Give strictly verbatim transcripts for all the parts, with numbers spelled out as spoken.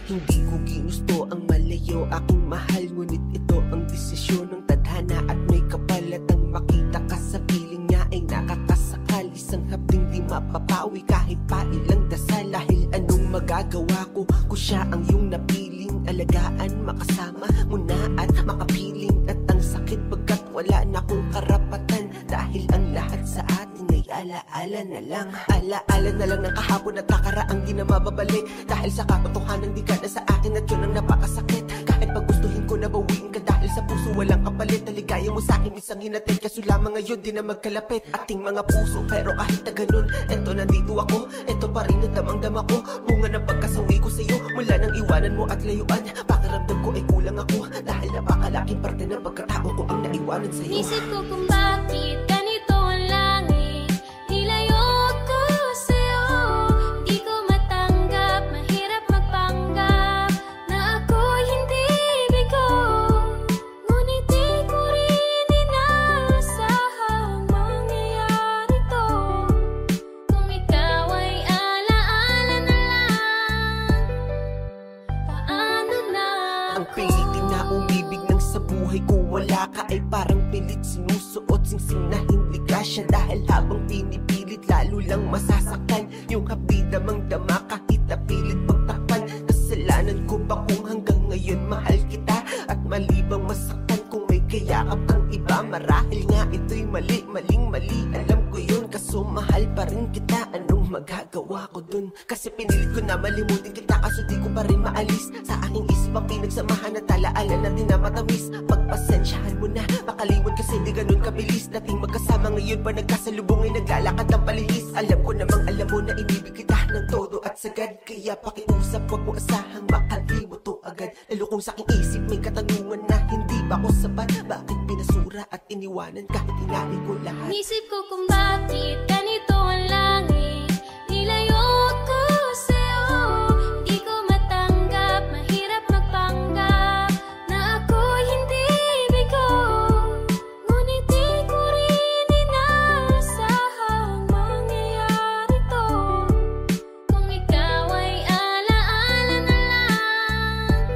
Hindi ko ginusto ang malayo aking mahal, ngunit ito ang desisyon ng tadhana at may kapalatang makita ka sa piling niya ay nakakasakal. Isang hapding di mapapawi kahit pa ilang dasal. Dahil anong magagawa ko kung siya ang iyong napiling alagaan, makasama mo na at makapiling. At ang sakit pagkat wala na akong karapatan, dahil ang lahat sa atin ay alaala na lang. Alaala na lang ng kahapon at nakaraang di na mababalik, dahil sa katotohanan di ka na sa akin at yun ang napakasakit. Kahit pag gustuhin ko na bawiin ka, dahil sa puso walang kapalit. Naligaya mo sa akin isang hinatid, kaso lamang ngayon di na magkalapit ating mga puso. Pero kahit na ganun, eto nandito ako, eto pa rin at damang-dama ko. Bunga ng pagkasawi ko sa'yo mula nang iwanan mo at layuan. Pakiramdam ko ay kulang ako, dahil napakalaking parte ng pagkatao ko ang naiwanan sa'yo. Isip ko kung bakit ganito ang langit, nilayo ko sa'yo. Di ko matanggap, mahirap magpanggap na ako'y hindi bigo. Ngunit di ko rin inasahang mangyayari to. Kung ikaw ay alaala na lang, paano na ang pilitin na umibig ng sa buhay ko wala ka ay parang pilit sinusuot singsing na hindi ka siya. Dahil habang pinipilit lalo lang masasaktan yung hapdi damang-dama kahit napilit pagtakpan. Kasalanan ko ba kung hanggang ngayon mahal kita, at malibang masaktan kung may kayakap kang iba? Marahil nga ito'y mali, maling mali, alam ko yun, kaso mahal pa rin kita. Anong magagawa ko dun? Kasi pinilit ko na malimutin kita, kaso di ko pa rin maalis sa aking isip ang pinagsamahan at alaala natin na matamis. Pagpasensyahan mo na, makalimot kasi di ganun kabilis. Dating magkasama ngayon pa nagkasalubong ay naglalakad ng palihis. Alam ko namang alam mo na inibig kita ng todo at sagad, kaya pakiusap wag mo asahang makalimot to agad. Lalo kung sa aking isip may katanungan na hindi ba ako sapat. Bakit pinasura at iniwanan kahit inamin ko lahat? Isip ko kung bakit ganito ang langit, nilayo ko sa'yo. Di ko matanggap, mahirap magpanggap na ako'y hindi bigo. Ngunit di ko rin inasahang mangyayari to. Kung ikaw ay alaala na lang,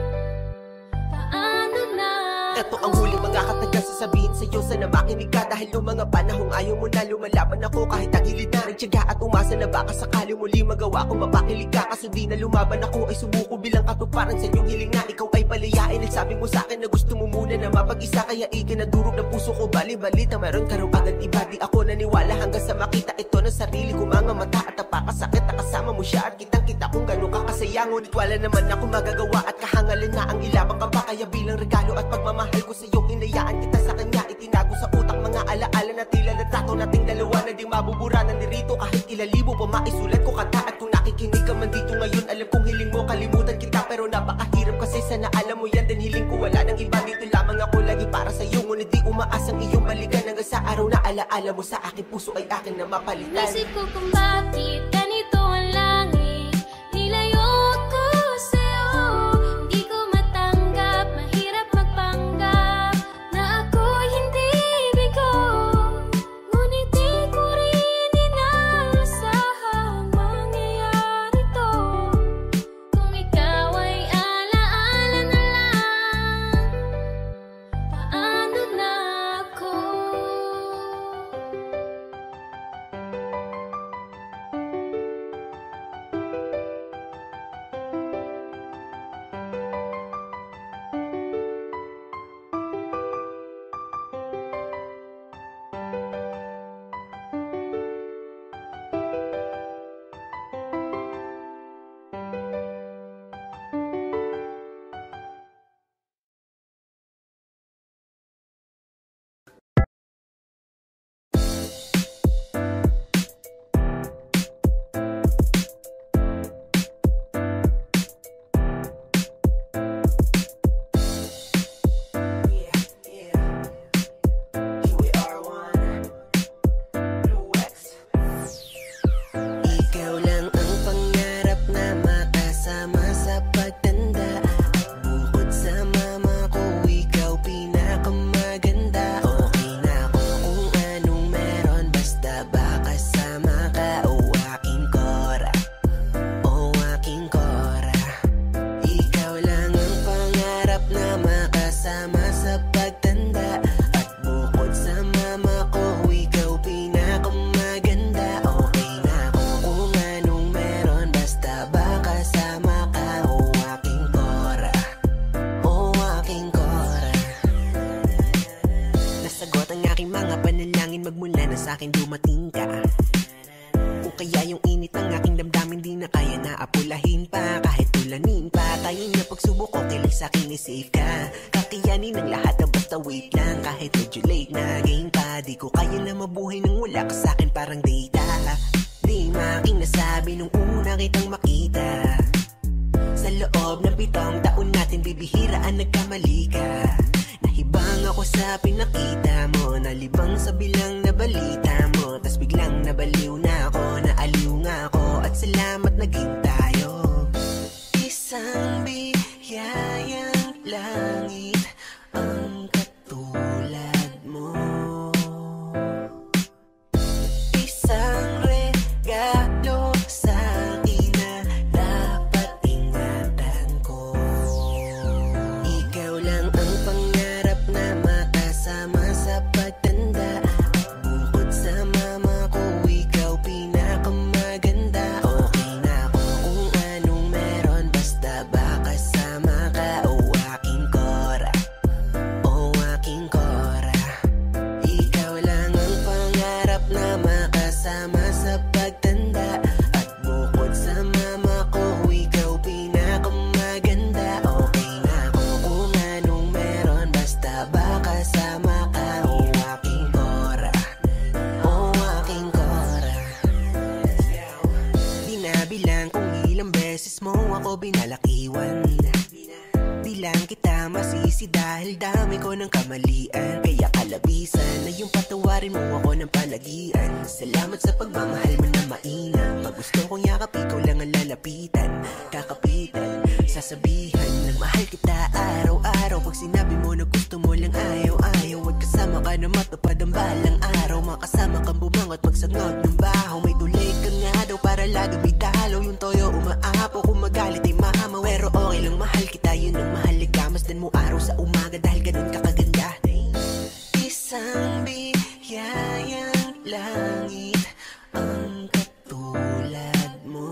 paano na Ito ang huling mga katagang sasabihin sa'yo, sana makinig ka. Dahil noong mga panahong ayaw mo na, lumalaban ako kahit ang hilid na rin tiyaga at umasa na baka sakali muli magawa ko mapakilig ka. Kaso di na lumaban ako ay sumuko bilang katuparan sa inyong hiling na ikaw ay palayain. At sabi mo sa akin na gusto mo muna na mapag-isa, kaya ikinadurog ng puso ko bali-balita meron ka raw agad iba. Di ako naniwala hanggang sa makita ito ng sarili ko mga mata, at napakasakit na kasama mo siya at kitang-kita kung gano'n ka kasaya. Ngunit wala naman ako magagawa at kahangalan na ang ilabang ka pa, kaya bilang regalo at pagmamahal ko sa'yo hinayaan kita sa kanya. Itinago sa utak mga alaala na tila natrato nating dalawa na di mabubura na nirito. Kahit ilalibo pa maisulat ko kanta, at kung nakikinig ka man dito ngayon, alam kong hiling mo kalimutan kita, pero napakahirap kasi sana alam mo yan. Dan hiling ko wala nang iba, dito lamang ako lagi para sa'yo. Ngunit di umaasang iyong balikan hanggang sa araw na alaala mo sa akin, puso ay akin na mapalitan. Isip ko kung bakit ganito ang langit, nilayo ko sa'yo. Di ko matanggap, mahirap magpanggap na ako'y hindi bigo. Ngunit di ko rin inasahang mangyayari to. Kung ikaw ay alaala na lang, paano na ako? ang aking mga panalangin, magmula na sa'kin dumating ka. Kung kaya yung init ng aking damdamin di na kaya na apulahin pa. Kahit tulanin pa, tayo na pagsubok ko, kailan sa'kin i-save ka. Kakayanin ang lahat na basta wait lang. Kahit medyo late na game pa, di ko kaya na mabuhay nang wala ka sa'kin parang data. Di making nasabi nung una kitang makita. Sa loob ng pitong taon natin bibihiraan nagkamali ka. Nahibang ako sa pinakita mo, nalibang sa bilang na balita mo. Tas biglang nabaliw na ako, naaliw nga ako, at salamat naging tayo. Isang biyayang langit ang katulad mo. Isang regalo sa akin na dapat ingatan ko. Ikaw lang ang pangarap na makasama sa pagtanda. Bukod sa mama ko, ikaw pinakamaganda. Okay na ako kung anong meron, basta ba kasama ka. O aking Cora, o aking Cora. Ikaw lang ang pangarap na makasama sa pagtanda. At bukod sa mama ko, ikaw pinakamaganda. Okay na ako kung anong meron, basta ba kasama ka. O aking Cora, o aking Cora. Binabilang kung ilang beses mo ako binalakiwan. Di lang kita masisi dahil dami ko ng kamalian. Kaya kalabisan na yung patawarin mo ako ng palagian. Salamat sa pagmamahal mo na mainam. Pag gusto kong yakap, ikaw lang ang lalapitan. Kakapitan, sasabihan ng mahal kita araw-araw. Pag sinabi mo na gusto mo lang ayaw-ayaw, wag kasama ka na matupad ang balang araw. Makasama kang bumangot, magsangot ng baho. May tulig ka nga daw para lagi may dalaw. Yung toyo umaapo, kung magalit ay mahamaw. Pero okay lang, mahal kita, yun ang mahalaga. Masdan mo araw sa umaga dahil ganun ka kaganda. Isang biyayang langit ang katulad mo.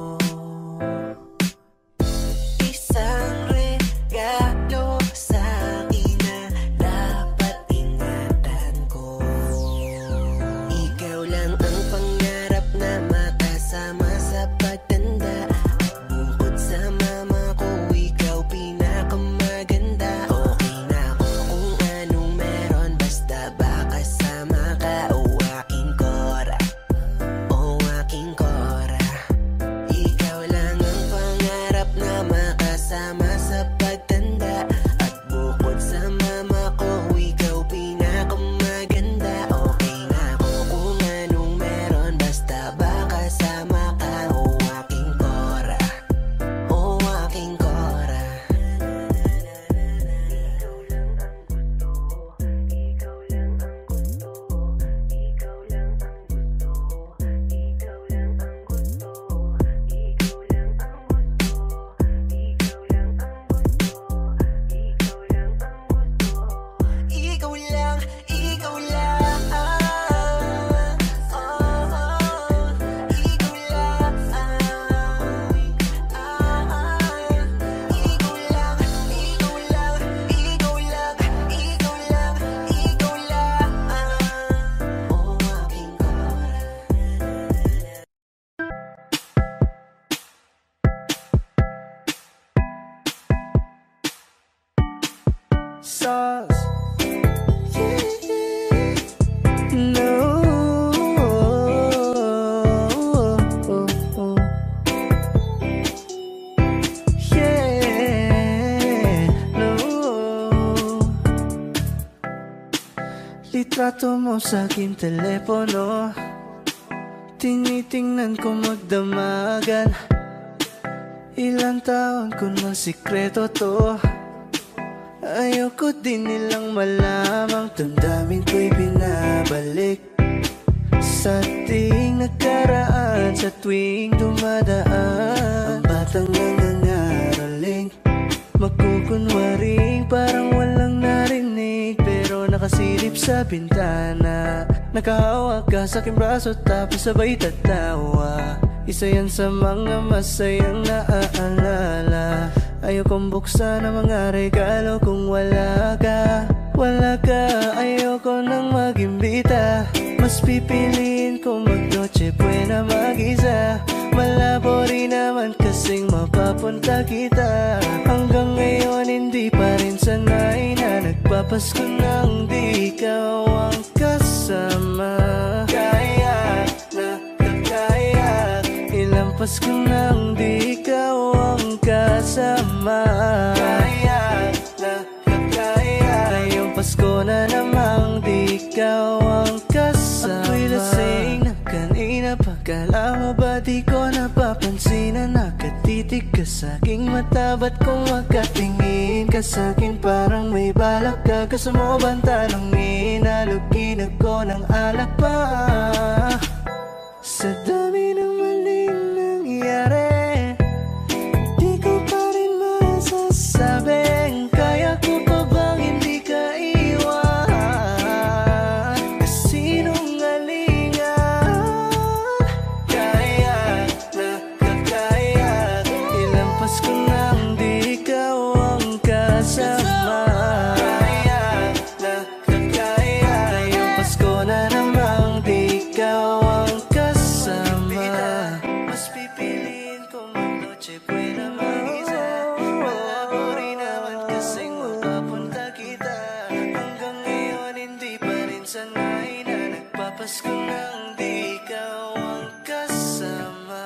Isang regalo sa akin na dapat ingatan ko. Ikaw lang ang pangarap na makasama sa pagtanda. Bukod sa mama ko, ikaw pinakamaganda. Okay na ako kung anong meron, basta ba kasama ka. O aking Cora, o aking Cora. Ikaw lang ang pangarap na makasama sa pagtanda. At bukod sa mama ko, ikaw pinakamaganda. Okay na ako kung anong meron, basta ba kasama ka. O aking Cora, o aking Cora. Ikaw lang ang gusto, ikaw lang ang gusto, ikaw lang ang gusto, ikaw lang ang gusto, ikaw lang ang gusto, ikaw lang ang gusto, ikaw lang ang gusto. Ikaw lang, ikaw lang. Oh, oh, ikaw lang. Ah, ikaw lang, ikaw lang, ikaw lang, ikaw lang, ikaw lang. Oh, aking Cora. Sauce. No. Yeah. No. Litrato mo sa aking telepono, tinitingnan ko magdamagan. Ilang taon ko ng sikreto to. Ayoko din nilang malamang damdamin ko'y binabalik sa ating nakaraan. Sa tuwing dumadaan, ang batang nangangaraling magkukunwaring parang walang narinig, pero nakasilip sa bintana. Nakahawak ka sa aking braso tapos sabay tatawa. Isa yan sa mga masayang naaalala. Ayokong buksan ang mga regalo kung wala ka. wala ka, ayoko nang mag-imbita. Mas pipiliin ko mag-noche buena mag-isa. Malabo rin naman kasing mapapunta kita. Hanggang ngayon hindi pa rin sanay na nagpapasko nang di ikaw ang kasama. Kaya na kakaya, ilang Pasko nang di ikaw ang kasama. Kaya na kakaya, ngayong Pasko na namang di ikaw ang kasama. Ako'y lasing na kanina pa, kala mo ba di ko napapansin na nakatitig ka sa'king mata? Ba't kung makatingin ka sa'kin parang may balak ka? Gusto mo bang tanongin? Halugin ako ng alak pa. Sa dami ng maling nangyari, di ko pa rin masasabing kaya ko pa bang hindi ka iwan. Kasinungalingan, kaya na kakaya, ilang Pasko nang di ikaw ang kasama. Kaya na kakaya, ngayong Pasko na namang di ikaw ang kasama. Mas pipiliin ko mag-noche buena mag-isa. Malabo rin naman kasing mapapunta kita. Hanggang ngayon hindi pa rin sanay na nagpapasko nang di ikaw ang kasama.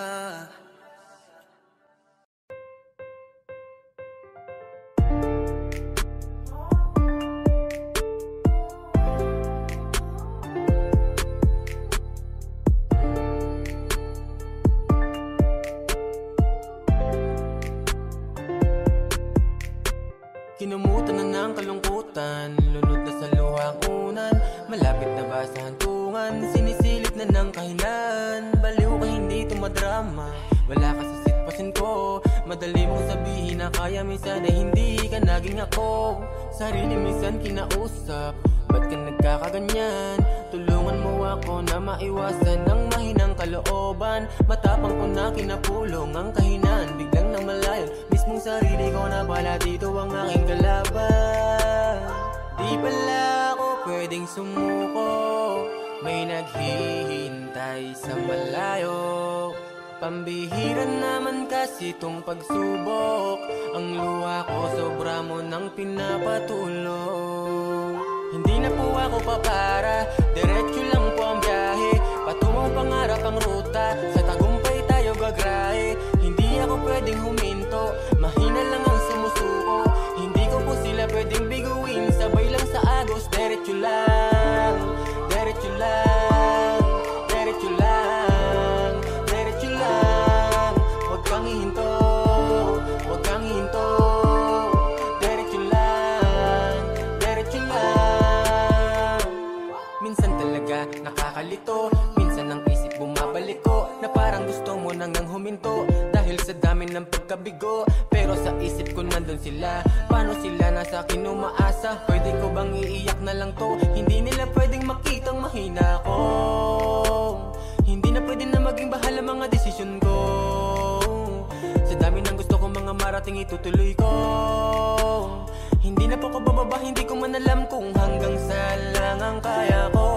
Kinumutan na ng kalungkutan, lunod na sa luha ang unan. Malapit na ba sa hantungan, sinisilip na ng kahilan. Baliw ka hindi tumadrama, wala ka sa sitwasyon ko. Madali mong sabihin na kaya, minsan ay hindi ka naging ako. Sarili minsan kinausap, ba't ka nagkakaganyan? Tulungan mo ako na maiwasan ng mahinang kalooban. Matapang ko na kinapulong ang kahinan, biglang nang malayon. Mismong sarili ko na pala dito ang aking kalaban. Di pala ako pwedeng sumuko, may naghihintay sa malayo. Pambihira naman kasi tong pagsubok, ang luha ko sobra mo nang pinapatulong. Hindi na po ako papara, diretso lang po ang biyahe. Patungong pangarap ang ruta, sa tagumpay tayo gagrahe. Hindi ako pwedeng huminto, mahina lang ang sumusuko. Hindi ko po sila pwedeng biguin, sabay lang sa agos. Diretso lang, diretso lang, diretso lang, diretso lang. Huwag kang hihinto, huwag kang hihinto. Diretso lang, diretso lang. Minsan talaga nakakalito, minsan ang isip bumabalik ko, na parang gusto mo nang nang huminto dahil sa dami ng pagkabigo. Pero sa isip ko nandun sila, paano sila nasa akin umaasa? Pwede ko bang iiyak na lang to? Hindi nila pwedeng makitang mahina ko. Hindi na pwede na maging bahala mga desisyon ko. Sa dami ng gusto ko mga marating itutuloy ko. Hindi na po ko bababa, hindi ko man alam kung hanggang saan lang ang kaya ko.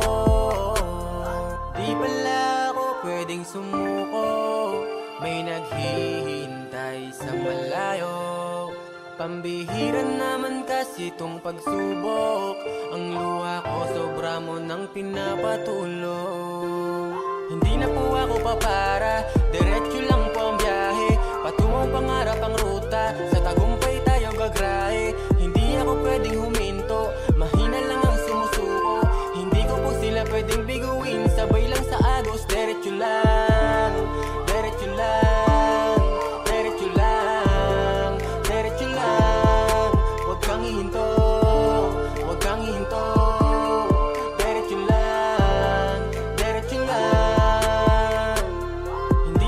Di pala ako pwedeng sumuko, may naghihintay sa malayo. Pambihira naman kasi tong pagsubok, ang luha ko sobra mo nang pinapatulong. Hindi na po ako papara, diretso lang po ang biyahe. Patungong pangarap ang ruta, sa tagumpay tayo gagrahe. Hindi ako pwedeng huminto, mahina lang ang sumusuko. Hindi ko po sila pwedeng biguin, sabay lang sa agos. Diretso lang, diretso lang, diretso lang, diretso lang. Huwag kang hihinto, huwag kang hihinto. Diretso lang, diretso lang.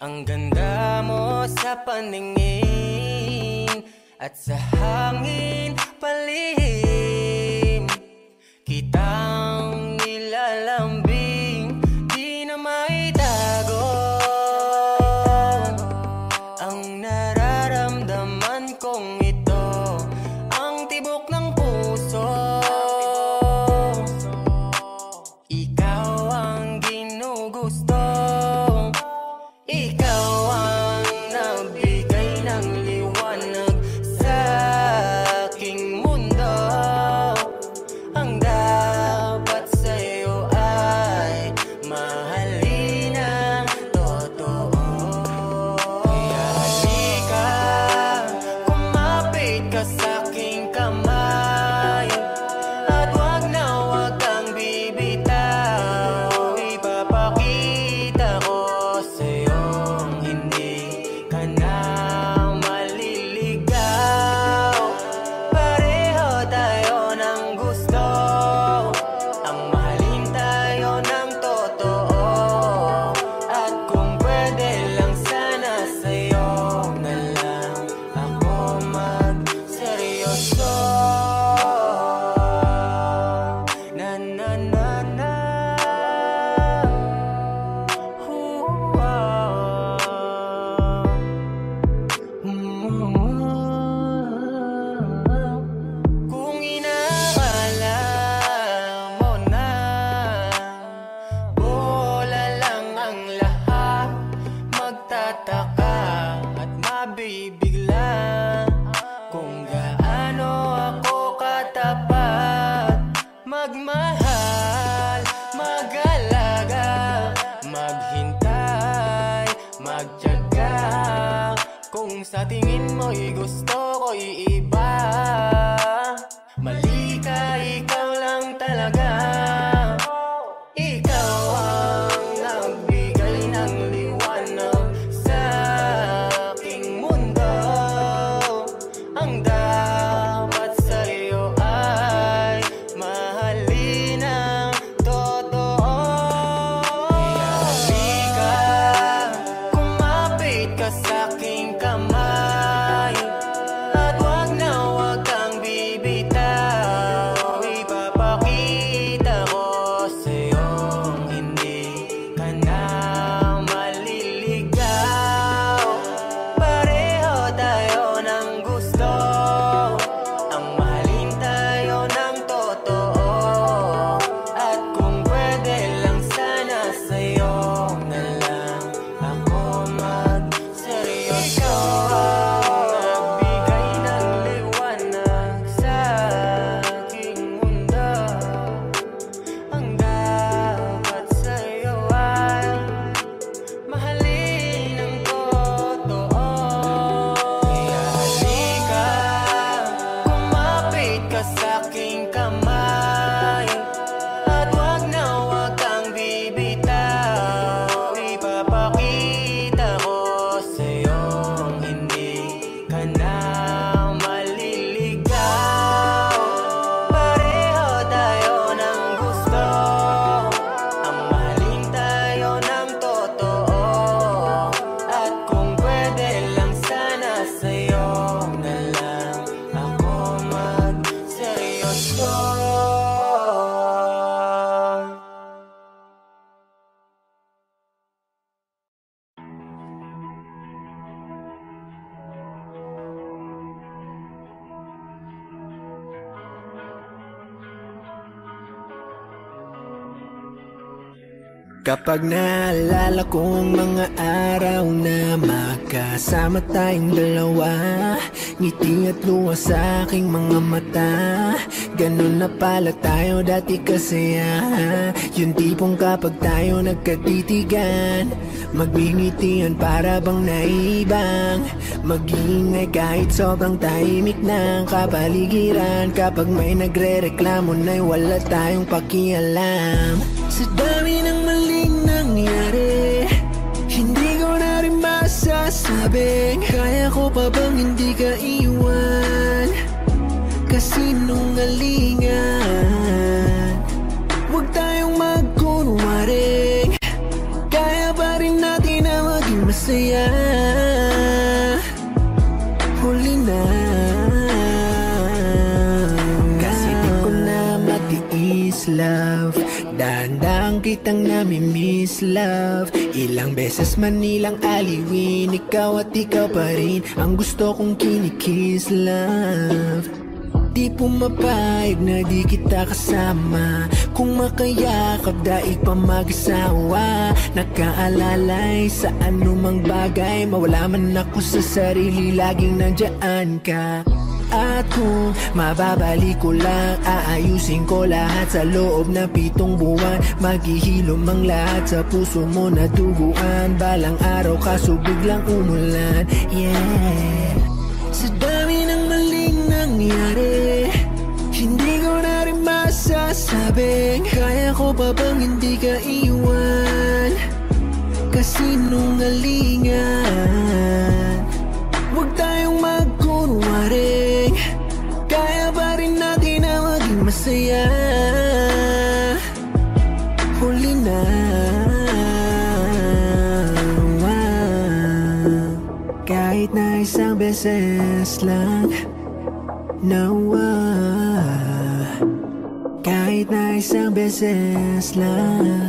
Ang ganda mo sa paningin at sa hangin palihim, kitang nilalambing, di na maitago ang nararamdaman kong ito, ang tibok ng puso. Ikaw ang ginugusto, ikaw ang nagbigay ng liwanag sa aking mundo. Ang dapat sa'yo ay mahalin ng totoo. Kaya halika, kumapit ka sa'king kamay, at wag na wag kang bibitaw. Ipapakita ko sa'yong hindi ka na maliligaw. Pareho tayo ng gusto, ang mahalin tayo ng totoo. At kung pwede lang sana sa'yo na lang ako magseryoso. Na na na na. Ooh, ah. Kung inaakala mo na bola lang ang lahat, magtataka at mabibigla kung gaano ako katapat, magmahal, mag-alaga, maghintay, magtiyaga. Kung sa tingin mo'y gusto ko'y iba, mali ka, ikaw lang talaga. Ikaw ang nagbigay ng liwanag sa aking mundo. Ang dapat sa'yo ay mahalin ng totoo. Kaya halika, kumapit ka sa'king kamay, at wag na wag kang bibitaw. Ipapakita ko sa'yong hindi ka na maliligaw. Pareho tayo ng gusto, ang mahalin tayo ng totoo. At kung pwede lang sana sa'yo na lang ako magseryoso. Nagbigay ng liwanag sa aking mundo. Ang dapat sa'yo ay mahalin ng totoo. Kaya halika, kumapit ka sa'king kamay, at wag na wag kang bibitaw. Ipapakita ko sa'yong hindi ka na maliligaw. Pareho tayo ng gusto, ang mahalin tayo ng totoo. At kung pwede lang sana sa'yo na lang ako magseryoso. Kapag naalala kong mga araw na magkasama tayong dalawa, ngiti at luha sa aking mga mata. Ganun na pala tayo dati kasaya, yung tipong kapag tayo nagkatitigan, magbingitian para bang naibang, mag-iingay kahit sobrang tahimik ng kapaligiran. Kapag may nagre-reklamo na'y wala tayong pakialam. Sa dami ng maling nangyari, hindi ko na rin masasabing kaya ko pa bang hindi ka iwan. Kasinungalingan, huwag tayong magkunwaring kaya pa rin natin na maging mas masaya. Huli na, kasi di ko na matiis, love. Dahan-dahan kitang nami-miss, love. Ilang beses man nilang aliwin, ikaw at ikaw pa rin ang gusto kong kinikiss, love. Di pumapayag na di kita kasama. Kung makayakap daig pa mag-asawa. Nakaalalay sa anumang bagay. Mawala man ako sa sarili, laging nandyan ka. At kung mababalik ko lang, aayusin ko lahat sa loob ng pitong buwan. Maghihilom ang lahat sa puso mo na duguan. Balang araw kaso biglang umulan, yeah. Sa dami ng maling nangyari, hindi ko na rin masasabing kaya ko pa bang hindi ka iwan. Kasinungalingan, huwag tayong magkunwaring, kaya pa rin natin na maging masaya. Huli na, kahit na isang beses lang, nawa. Kahit na isang beses lang,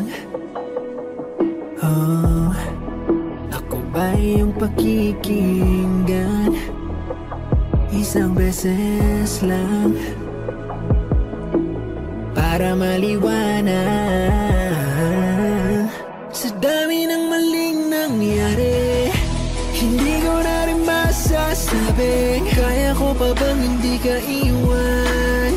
oh, ako ba yung pakikinggan? Isang beses lang, para maliwanag. Sa dami ng maling nangyari, hindi ko na rin masasabing kaya ko pa bang hindi ka iwan.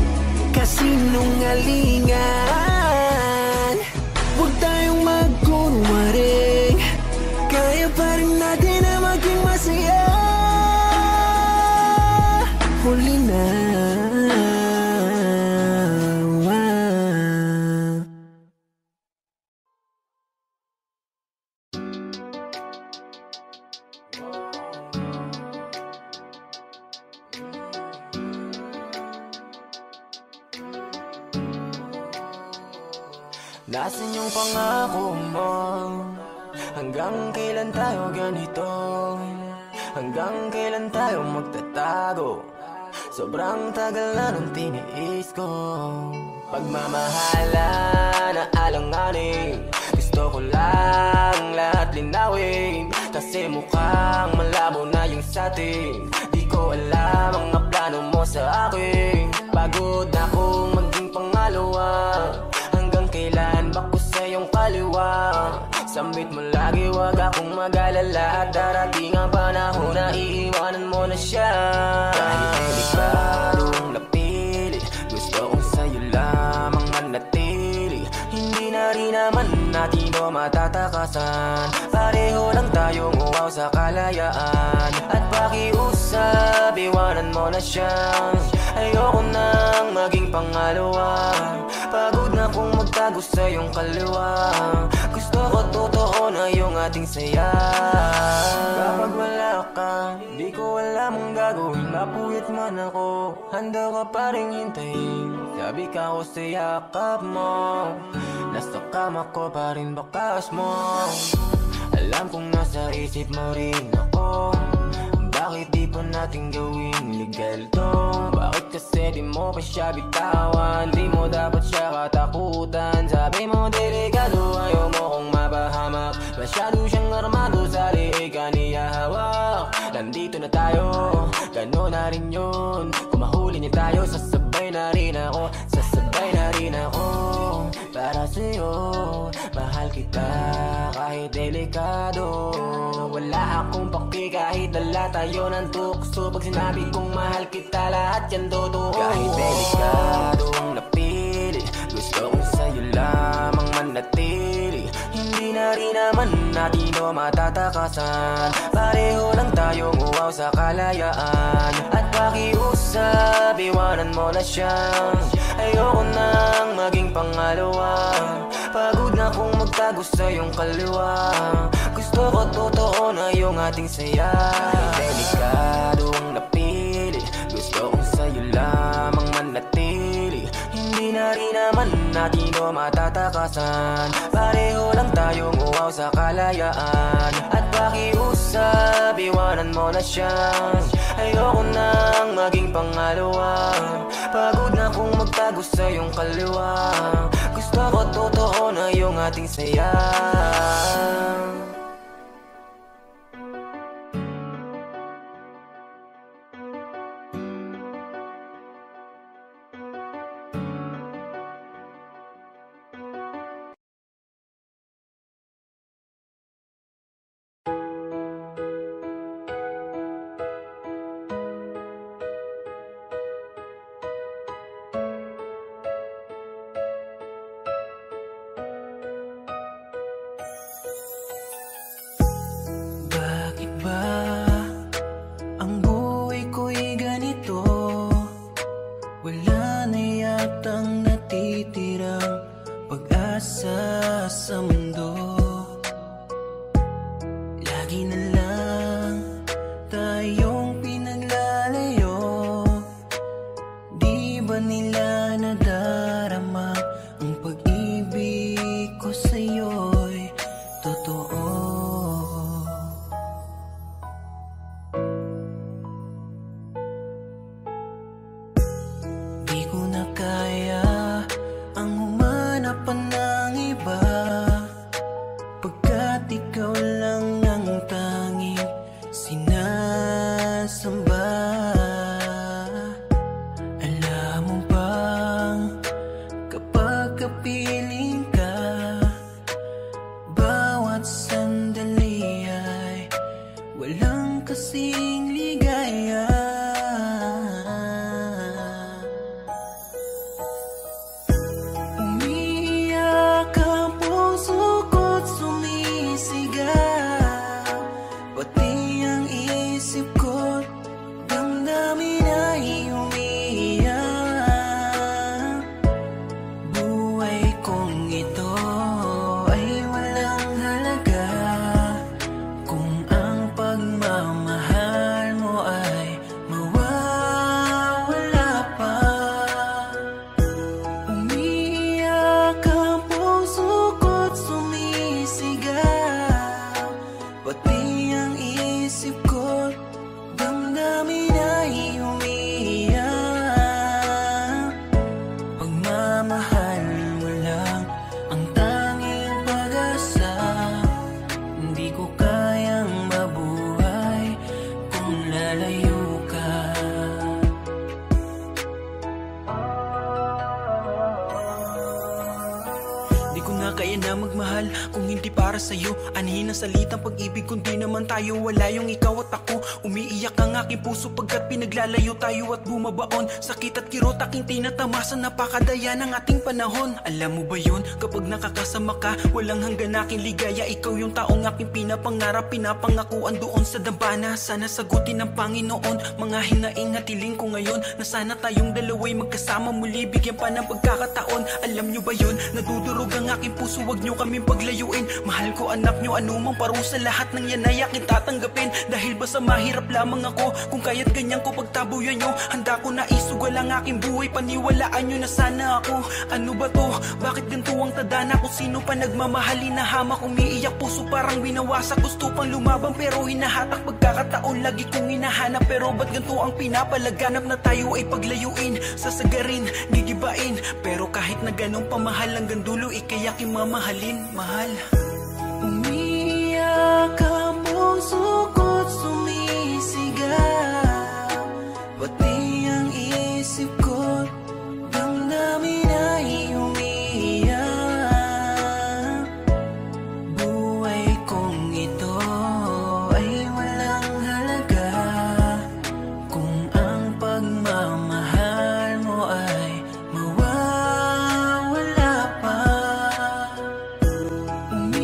Kasinungalingan, huwag tayong magkunwaring, kaya pa rin natin na maging masaya. Huli na, Nasaan yung pangako mo? Hanggang kailan tayo ganito? Hanggang kailan tayo magtatago? Sobrang tagal na nung tiniis ko. Pagmamahala na alanganin, gusto ko lang lahat linawin. Kasi mukhang malabo na yung satin. Di ko alam ang mga plano mo sa akin. Pagod na akong maging pangalawa. Kailan ba ko sa iyong kaliwa? Sambit mo lagi, wag akong mag-alala. Darating ang panahon na iiwanan mo na siya. Kahit delikadong napili, gusto kong sa'yo lamang manatili. Hindi na rin naman natin o matatakasan. Pareho lang tayong uwaw sa kalayaan. At pakiusap, iwanan mo na siya. Ayoko nang maging pangalawa. Pagod na kong magtago sa iyong kaliwa. Gusto ko totoo na yung ating saya. Kapag wala ka, di ko alam ang gagawin. Napuwit man ako, handa ka pa rin hintayin. Sabi ka ko sa yakap mo, nasa kama ko pa rin bakas mo. Alam kong nasa isip mo rin ako. Bakit di pa natin gawing legal to? Bakit kasi di mo pa siya bitawan? Di mo dapat siya katakutan. Sabi mo delikado, ayaw mo kong mapahamak. Masyado siyang armado, sa liig ka niya hawak. Nandito na tayo, gano'n na rin yun. Kung mahuli niya tayo, sasabay na rin ako. Sasabay na rin ako para sa'yo. Mahal kita kahit delikado. Wala akong paki kahit dala tayo ng tukso. Pag sinabi kong mahal kita, lahat yan totoo. Kahit delikadong napili, gusto kong sa'yo lamang manatili. Hindi na rin naman natin o matatakasan. Pareho lang tayong uwaw sa kalayaan. At pakiusap, iwanan mo na siya. Ayoko nang maging pangalawa. Pagod na kong magtago sa iyong kaliwa. Gusto ko totoo na yung ating saya. Kahit delikadong napili, gusto kong sa'yo lamang manatili. Hindi na rin naman natin o matatakasan. Pareho lang tayong uwaw sa kalayaan. At bakit tingnan mo na siyang ayoko nang maging pangalawa. Pagod na kong magtago sa iyong kaliwa. Gusto ko totoo na yung ating saya. Salitang pag-ibig kundi naman tayo, wala yung ikaw at ako. Umiiyak ang aking puso pagkat pinaglalayo tayo at bumabaon. Sakit at kirot aking tinatamasan, napakadaya ng ating panahon. Alam mo ba yun, kapag nakakasama ka, walang hanggan aking ligaya. Ikaw yung taong aking pinapangarap, pinapangakuan doon sa dambana. Sana sagutin ng Panginoon mga hinaing at hiling ko ngayon, na sana tayong dalawa'y magkasama muli, bigyan pa ng pagkakataon. Alam nyo ba yun, nadudurog ang aking puso, wag nyo kaming paglayuin. Mahal ko anak nyo, anumang parusa, lahat ng yan ay aking tatanggapin. Dahil ba sa mahirap lamang ako, kung kaya't ganyan ko pagtabuyan nyo, handa ko na isugal ang aking buhay, paniwalaan nyo na sana ako. Ano ba to? Bakit ganito ang tadana? Kung sino pa nagmamahalin na hamak, umiiyak puso parang winawasak. Gusto pang lumabang pero hinahatak, pagkakataon lagi kong hinahanap. Pero ba't ganito ang pinapalaganap, na tayo ay paglayuin, sasagarin, gigibain. Pero kahit na ganong pamahal hanggang dulo, ikay aking mamahalin, mahal. Umiyak ang pusokot sumisigaw, pati ang isip ko, damdamin ay umiiyak. Buhay kong ito ay walang halaga kung ang pagmamahal mo ay mawawala pa.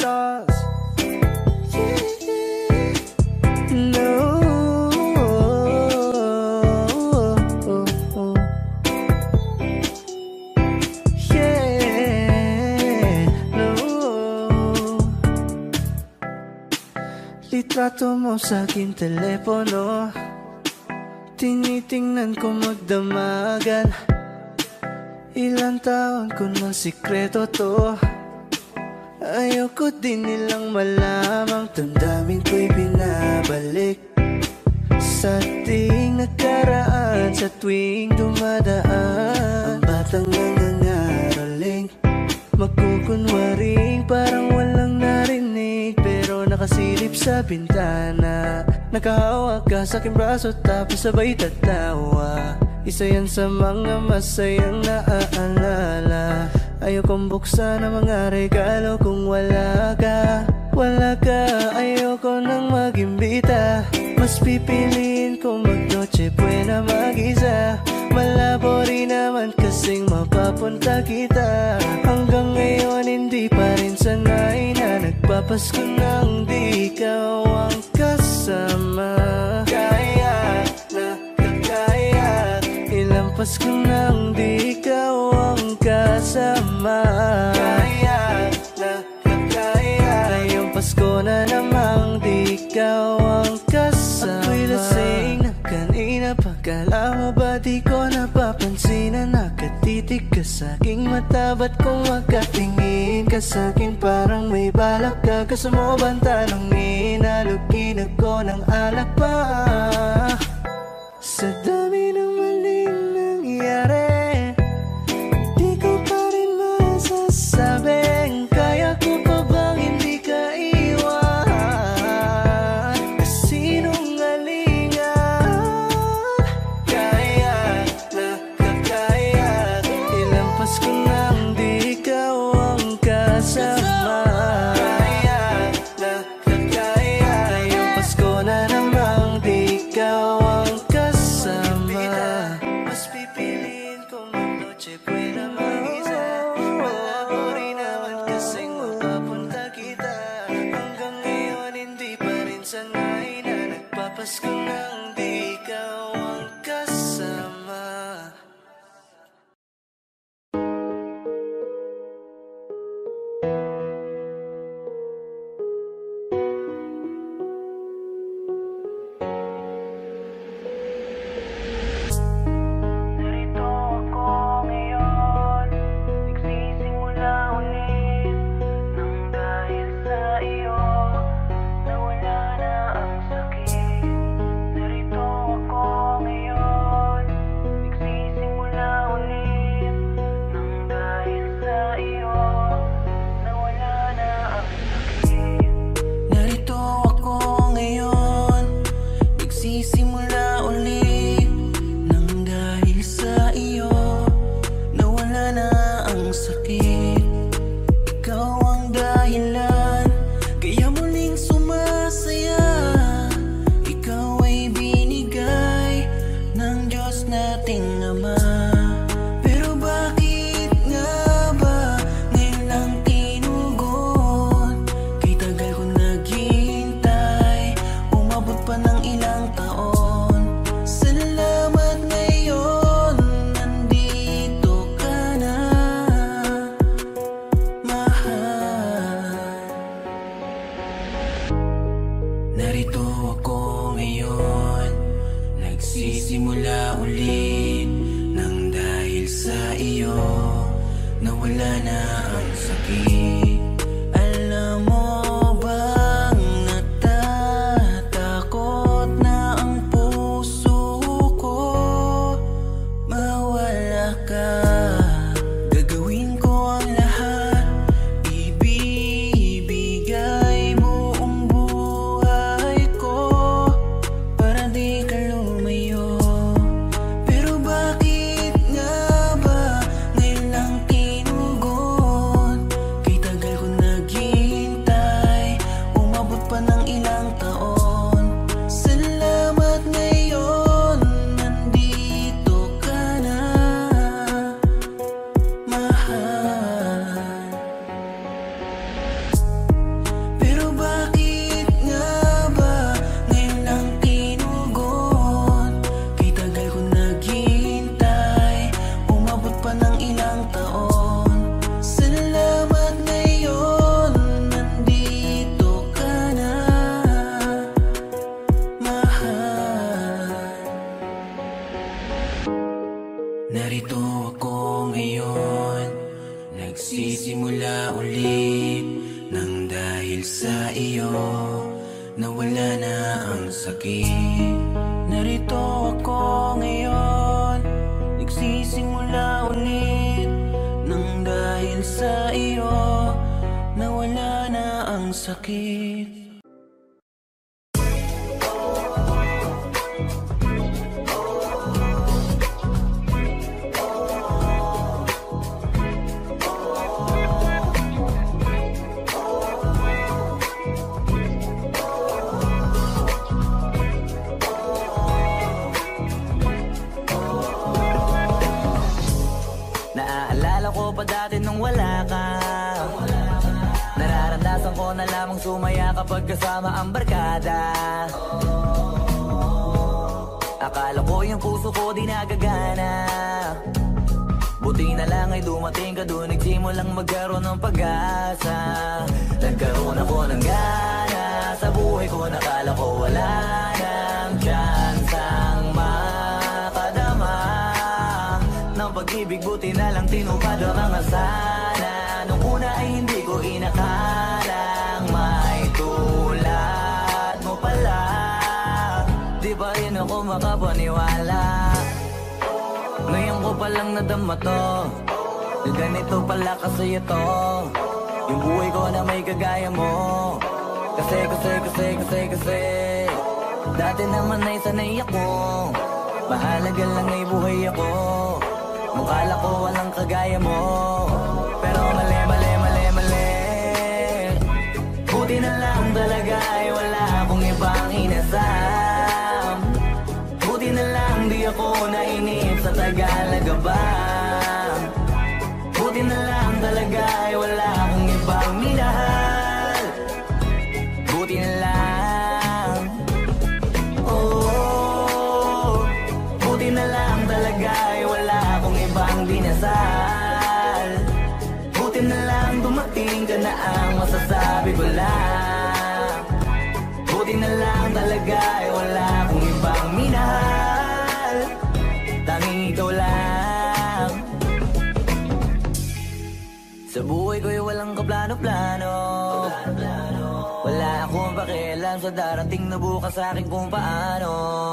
sauce. No. Yeah. No. Litrato mo sa aking telepono, tinitingnan ko magdamagan. Ilang taon ko ng sikreto to, ayoko din nilang malamang. Damdamin ko'y binabalik sa ating nakaraan, sa tuwing dumadaan. Ang batang nangangaraling, magkukunwaring parang walang narinig, pero nakasilip sa bintana. Nakahawak ka sa aking braso tapos sabay tatawa. Isa yan sa mga masayang naaalala. Ayokong buksan ang mga regalo kung wala ka. Wala ka, ayoko nang mag-imbita. Mas pipiliin kong mag-noche buena mag-isa. Malabo rin naman kasing mapapunta kita. Hanggang ngayon hindi pa rin sanay na nagpapasko nang di ikaw ang kasama. Kaya na kakaya, ilang Pasko nang di ikaw ang kasama. Kaya na kakaya, ngayong Pasko na namang di ikaw ang kasama. Ako'y lasing na kanina pa, kala mo ba di ko napapansin na nakatitig ka sa aking mata? Ba't kung makatingin ka sa akin parang may balak ka? Gusto mo bang tanongin? Halugin ako ng alak pa. Sa dami ng maling nangyari, di ko pa rin masasabing kaya ko pa bang hindi ka iwan. Kasinungalingan, kaya na kakaya, ilang Pasko nang di ikaw ang kasama. Kaya na kakaya, ngayong Pasko na namang di ikaw ang kasama. Mas pipiliin kong mag-noche buena mag-isa. Malabo rin naman kasing mapapunta kita. Hanggang ngayon hindi pa rin sanay na nagpapasko nang di ikaw ang kasama. Narito ako ngayon, nagsisimula ulit nang dahil sa iyo nawala na ang sakit. Narito ako ngayon, nagsisimula ulit nang dahil sa iyo nawala na ang sakit. Narito ako ngayon, nagsisimula ulit nang dahil sa iyo nawala na ang sakit. Ikaw ang dahilan kaya muling sumasaya. Ikaw ay binigay ng Diyos nating Ama. Pero bakit nga ba ngayon lang tinugon? Kay tagal ko naghihintay, umabot pa ng ilang taon. Salamat ngayon, nandito ka na, mahal. Narito ako ngayon, nagsisimula ulit nang dahil sa iyo nawala na ang sakit. Alam mo bang natatakot na ang puso ko mawala ka? Gagawin ko ang lahat, ibibigay buong buhay ko para di ka lumayo. Pero bakit nga ba ngayon lang tinugon? Kay tagal Narito ako ngayon, nagsisimula ulit nang dahil sa iyo nawala na ang sakit. Narito ako ngayon, nagsisimula ulit nang dahil sa iyo nawala na ang sakit. Dati nung wala ka, nararamdasan ko na lamang sumaya kapag kasama ang barkada. Akala ko yung puso ko di nagagana, buti na lang ay dumating ka doon, nagsimulang magkaroon ng pag-asa. Nagkaroon ako ng gana sa buhay ko, nakala ko wala nang chance ang makadama ng pag-ibig, buti na lang tinupad ang mga sana. Nung una ay hindi ko inakalang may tulad mo pala, di pa rin ako makapaniwala. Ngayon ko palang nadama to, na ganito pala kasi ito yung buhay ko na may kagaya mo. Kasi, kasi, kasi, kasi, kasi dati naman ay sanay ako, mahalaga lang ay buhay ako. Mukala ko walang kagaya mo, pero mali, mali, mali, mali. Buti na lang talaga ay wala akong ibang inasam. Buti na lang di ako nainip sa Tagalaga ba. Buti na lang talaga ay wala akong ibang minahal. Buti na lang, oh, buti na lang talaga ay wala akong ibang dinasal. Buti na lang dumating ka na ang masasabi ko lang. Buti na lang talaga ay wala akong ibang minahal, tanging ikaw lang. Sa buhay ko'y walang kaplano-plano, wala akong pakialam sa darating na bukas sa akin kung paano.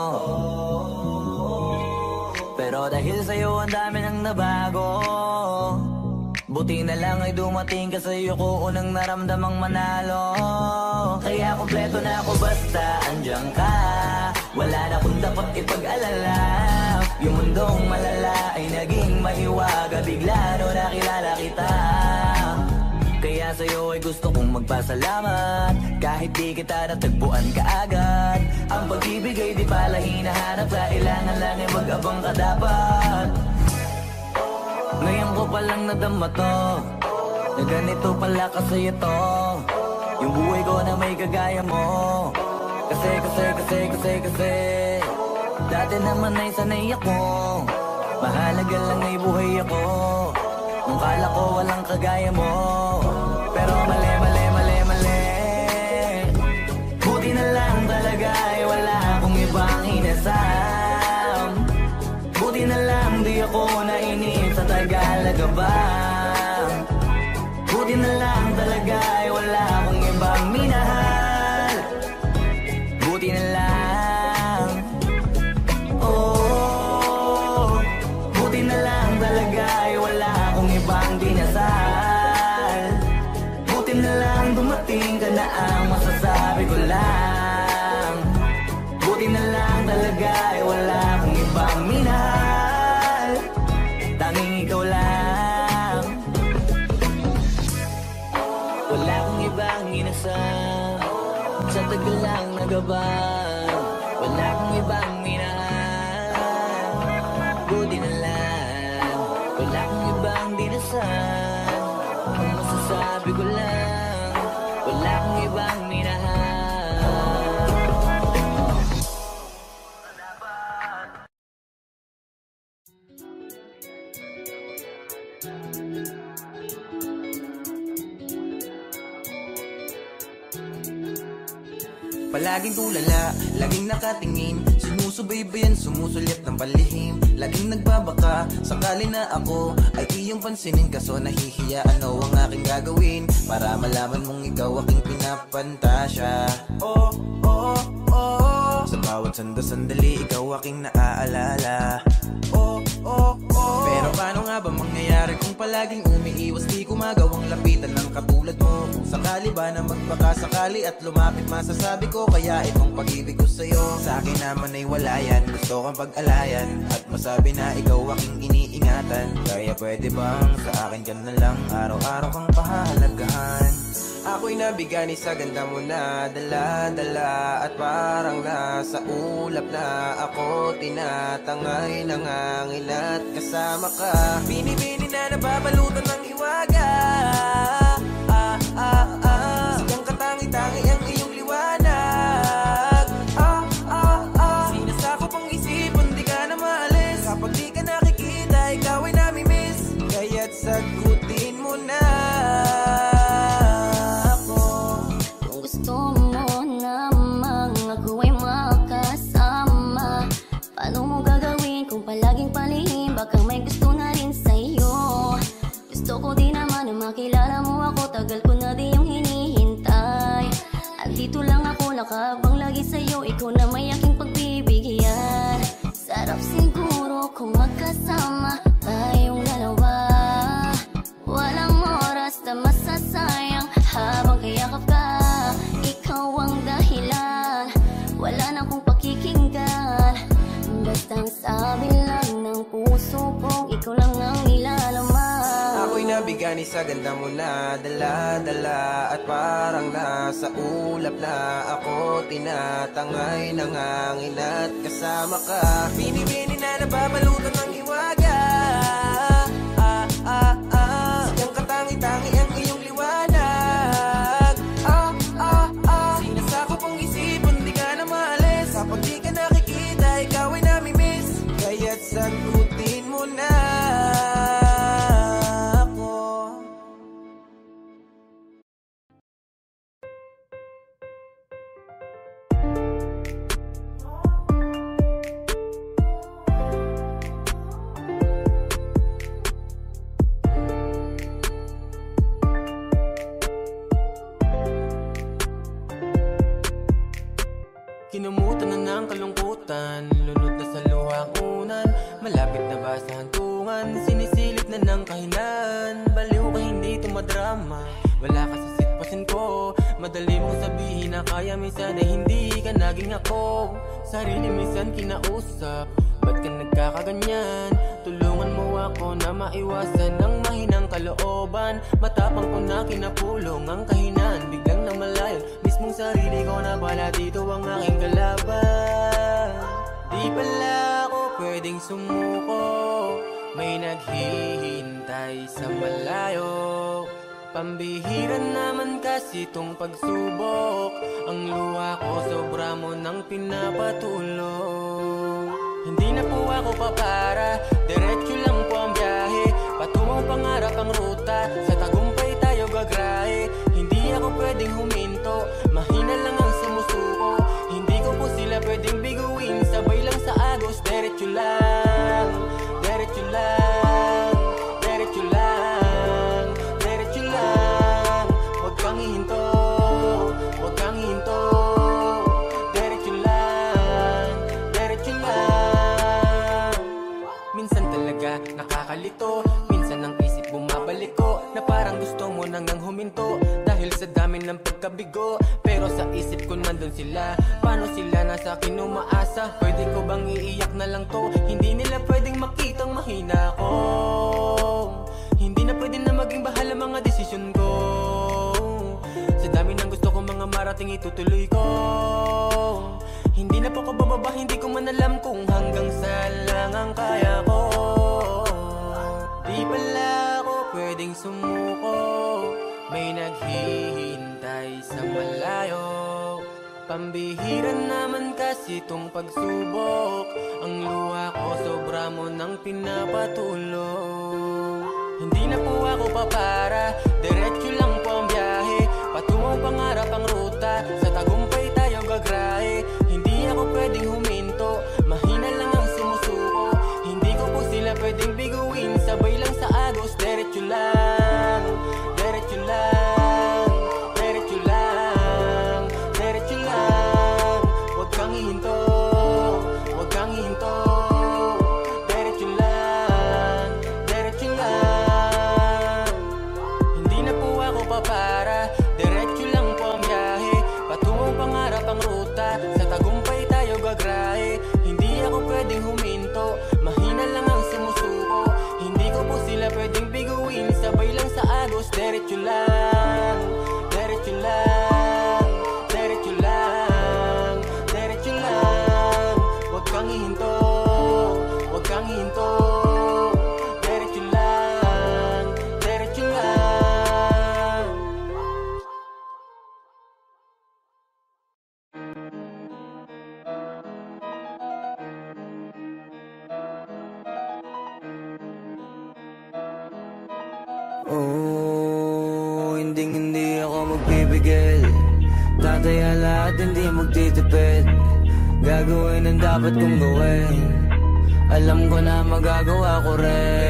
Pero dahil sa'yo ang dami nang nabago, buti na lang ay dumating ka, sa'yo ko unang naramdamang manalo. Kaya kompleto na ako basta andyan ka, wala na akong dapat ipag-alala. Yung mundong malala ay naging mahiwaga bigla no nakilala kita. Kaya sa'yo ay gusto kong magpasalamat, kahit di kita natagpuan kaagad. Ang pag-ibig ay di pala hinahanap, kailangan lang ay mag-abang ka dapat. Ngayon ko palang nadama to, na ganito pala kasi ito yung buhay ko na may kagaya mo. Kasi, kasi, kasi, kasi, kasi dati naman ay sanay ako, mahalaga lang ay buhay ako. Nung kala ko walang kagaya mo, pero mali, mali, mali, mali. Buti na lang talaga ay wala akong ibang inasam. Buti na lang di ako nainip sa Tagalaga ba. Buti na lang talaga ay wala akong ibang minahal. Buti na lang, oh, buti na lang talaga ay wala akong ibang dinasal. Buti na lang dumating ka na ang masasabi ko lang. Buti na lang talaga ay wala akong ibang minahal, tanging ikaw lang. Wala akong ibang inasam sa tagal lang nagabang, wala akong ibang minahal. Buti na lang, wala akong ibang dinasal. Ang masasabi ko lang, wala akong ibang minahal. Palaging tulala, laging nakatingin, sinusunod Sinusubaybayan, sumusulyat ng palihim. Laging nagbabaka, sakali na ako ay iyong pansinin. Kaso nahihiya, ano ang aking gagawin para malaman mong ikaw aking pinapantasya. Oh, oh, oh, sa bawat sanda-sandali ikaw aking naaalala. Oh, oh, oh, pero paano nga ba mangyayari kung palaging umiiwas? Di ko magawang lapitan ng katulad mo. Kung sakali ba na magpakasakali at lumapit, masasabi ko kaya itong pag-ibig ko sa'yo. Sa akin naman ay wala yan, gusto kang pag-alayan at masabi na ikaw aking iniingatan. Kaya pwede bang sa akin ka na lang, araw-araw kang pahahalagahan? Ako'y nabigani sa ganda mo na dala-dala at parang nasa ulap na ako tinatangay, nangangil at kasama ka. Bini-bini na nababalutan ng hiwaga. Ah, ah, ah, sigang katangi-tangi ang iyong liwanag. Ah, ah, ah, sinasakop ang isipan, di ka na maalis. Kapag di ka nakikita, ikaw ay namimiss. Kaya't sagutin mo na. Gusto mo namang ako ay makasama. Paano mo gagawin kung palaging palihim? Baka may gusto na rin sa'yo. Gusto ko din naman na makilala mo ako. Tagal ko na di yung hinihintay. Andito lang ako, nakabang lagi sa'yo. Ikaw na may aking pagbibigyan. Sarap siguro kung magkasama tayong dalawa. Walang oras na masasayang habang kayakap ka. Ikaw ang dahilan, wala na akong pakikinggan. Bastang sabi lang ng puso kong ikaw lang ang nilalaman. Ako'y nabigani sa ganda mo na dala-dala at parang nasa ulap na ako tinatangay, nangangil at kasama ka. Bini-bini na nababalutan ng hiwaga. Ah, ah, ah, sigang katangi-tangi ang iyong liwanag. Ah, ah, ah, sinasakop ang isipan, di ka na maalis. Kapag di ka nakikita, ikaw ay namimiss. Kaya't sagutin mo na ako. Kinumutan na ng kalungkutan, lunod na sa luhang unan. Malapit na ba sa hantungan, sinisilip na ng kahinan. Baliw ka hindi tumadrama, wala ka sa sitwasyon ko. Madali mong sabihin na kaya, minsan ay hindi ka naging ako. Sarili minsan kinausap, ba't ka nagkakaganyan? Tulungan mo ako na maiwasan ng mahinang kalooban. Matapang ko na kinapulong ang kahinan, biglang na malayo. Mismong sarili ko na pala dito ang aking kalaban. Di pala ako pwedeng sumuko, may naghihintay sa malayo. Pambihira naman kasi tong pagsubok, ang luha ko sobra mo nang pinapatulong. Hindi na po ako papara, diretso lang po ang biyahe. Patungong pangarap ang ruta, sa tagumpay tayo gagrahe. Hindi ako pwedeng huminto, mahina lang ang sumusuko. Hindi ko po sila pwedeng biguin, sabay lang sa agos. Diretso lang, diretso lang, diretso lang, diretso lang. Huwag kang hihinto, huwag kang hihinto. Diretso lang, diretso lang. Minsan talaga nakakalito, minsan ang isip bumabalik ko, na parang gusto mo nang nang huminto dahil sa dami ng pagkabigo. Pero sa isip ko nandun sila, paano sila nasa akin umaasa? Pwede ko bang iiyak na lang to? Hindi nila pwedeng makitang mahina ko. Hindi na pwede na maging bahala mga desisyon ko. Sa dami ng gusto ko mga marating itutuloy ko. Hindi na po ko bababa, hindi ko man alam kung hanggang saan lang ang kaya ko. Di pala ako pwedeng sumuko, may naghihintay sa malayo. Pambihira naman kasi tong pagsubok, ang luha ko sobra mo nang pinapatulong. Hindi na po ako papara, diretso lang po ang biyahe. Patungong pangarap ang ruta, sa tagumpay tayo gagrahe. Hindi ako pwedeng huminto, hihinto, huwag kang hihinto. Diretso lang, diretso lang. Hindi na po ako papara, diretso lang po ang biyahe. Patungong pangarap ang ruta, sa tagumpay tayo gagrahe. Hindi ako pwedeng huminto, mahina lang ang sumusuko. Hindi ko po sila pwedeng biguin, sabay lang sa agos. Diretso lang, diretso lang, diretso lang, diretso lang. Huwag kang hihinto, huwag kang hihinto. Diretso lang, diretso lang. Oh, hindi hindi ako magpipigil. Tataya lahat, hindi magtitipid. Gagawin ang dapat kong gawin. Alam ko na magagawa ko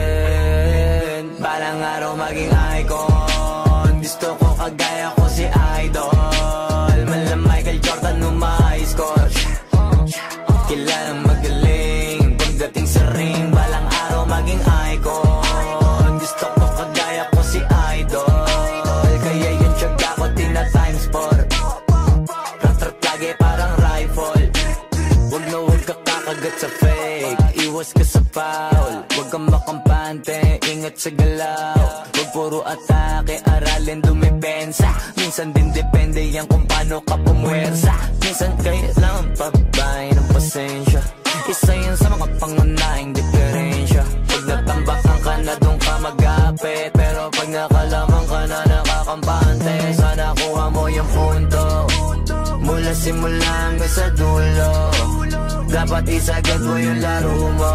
rin. Balang araw maging icon. Gusto ko kagaya ko si Idol. Mala Michael Jordan nung ma-high score. Kilalang magaling pagdating sa ring. Balang araw maging icon. Gusto ko kagaya ko si Idol. Kaya yung tiyaga ko tina-times four. Rat-rat lagi parang rifle. Huwag na huwag ka kakagat sa fake. Iwas ka sa foul. Huwag kang makampante, ingat sa galaw. Huwag puro atake, aralin dumipensa. Minsan din depende yan kung paano ka pumwersa. Minsan kailangan pabay ng pasensya. Isa yan sa mga pangunahing diferensya. Pag natambakan ka na doon ka mag-apit, pero pag nakalaman ka na nakakampante, sana kuha mo yung punto. Mula simula hanggang sa dulo, dapat isagad mo yung laro mo.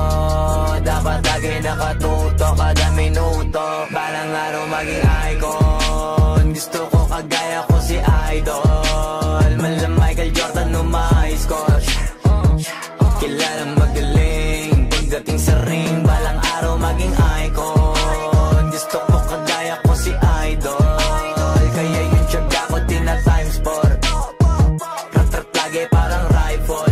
Dapat lagi nakatuto kada minuto. Balang araw maging icon. Gusto ko kagaya ko si Idol. Mala Michael Jordan nung ma-high score. Kilalang magaling pagdating sa ring. Balang araw maging icon. Gusto ko kagaya ko si Idol. Kaya yung tiyaga ko tina-times four. Rat-rat lagi parang rifle.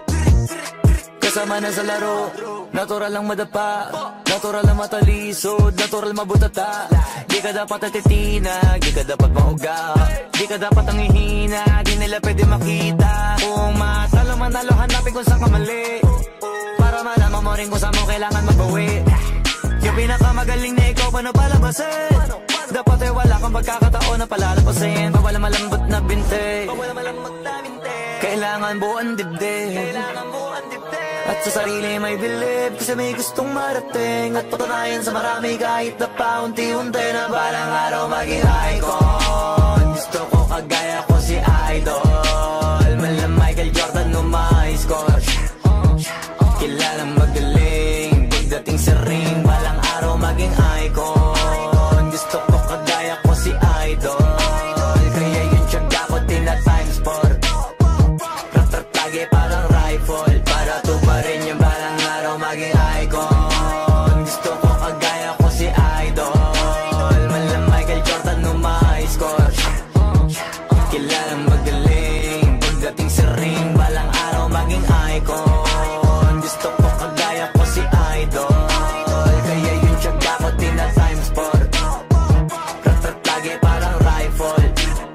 Kasama na sa laro, natural lang madapa, natural lang matalisod, natural mabutata. Di ka dapat atitina, di ka dapat mauga, di ka dapat ang ihina, di nila pwede makita. Kung matalo manalo, hanapin kung saan ka mali, para malaman mo rin kung saan mo kailangan magbawi. Yung pinakamagaling na ikaw, paano palabasin? Dapat ay wala kang pagkakataon na palalapasin. Bawala malambot na binte, bawala malambot na binte. Kailangan buuan dibdib, kailangan buuan dibdib. At sa sarili may believe, kasi may gustong marating. At patunayan sa marami kahit na paunti-unti, na balang araw maging icon. Gusto ko kagaya ko si Idol. Mala Michael Jordan nung ma-high score. Kilalang magaling pagdating sa ring. Balang araw maging icon. Gusto ko kagaya ko si Idol. Kaya yung tiyaga ko tina-times four. Rat-rat lagi parang rifle. Para tuparin yung balang araw maging icon. Gusto ko kagaya ko si Idol. Mala Michael Jordan nung ma-high score. Kilalang magaling pagdating sa ring. Balang araw maging icon. Gusto ko kagaya ko si Idol. Kaya yung tiyaga ko tina-times four. Rat-rat lagi parang rifle.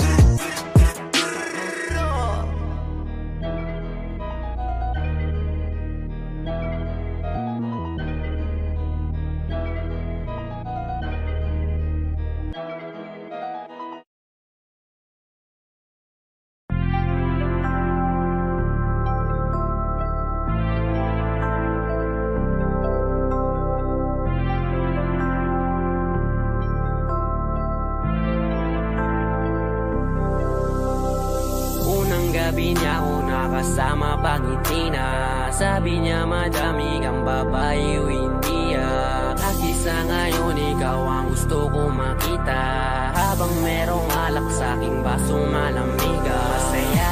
Gabi niya ako nakasama pangiti na. Sabi niya madami kang babae o hindi ah. Kasi sa ngayon ikaw ang gusto ko makita. Habang merong alak sa aking basong malamig ah. Masaya,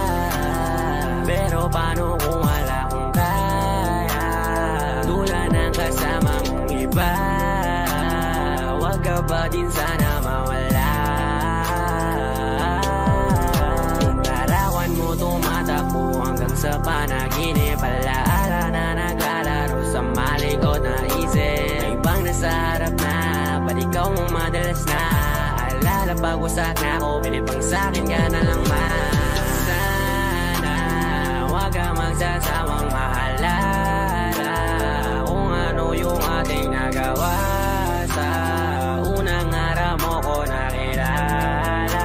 pero paano kung wala kong kaya? Tulad ng kasama mong iba, wag ka ba din sana mawala? Tumatakbo hanggang sa panaginip, alaala na naglalaro sa malikot na isip. May ibang nasa harap na, ba't ikaw mong madalas na alala pag wasak na ako, pinipang sa'kin ka na lang man. Sana wag ka magsasawang maalala kung ano yung ating nagawa. Sa unang araw mo ko nakilala.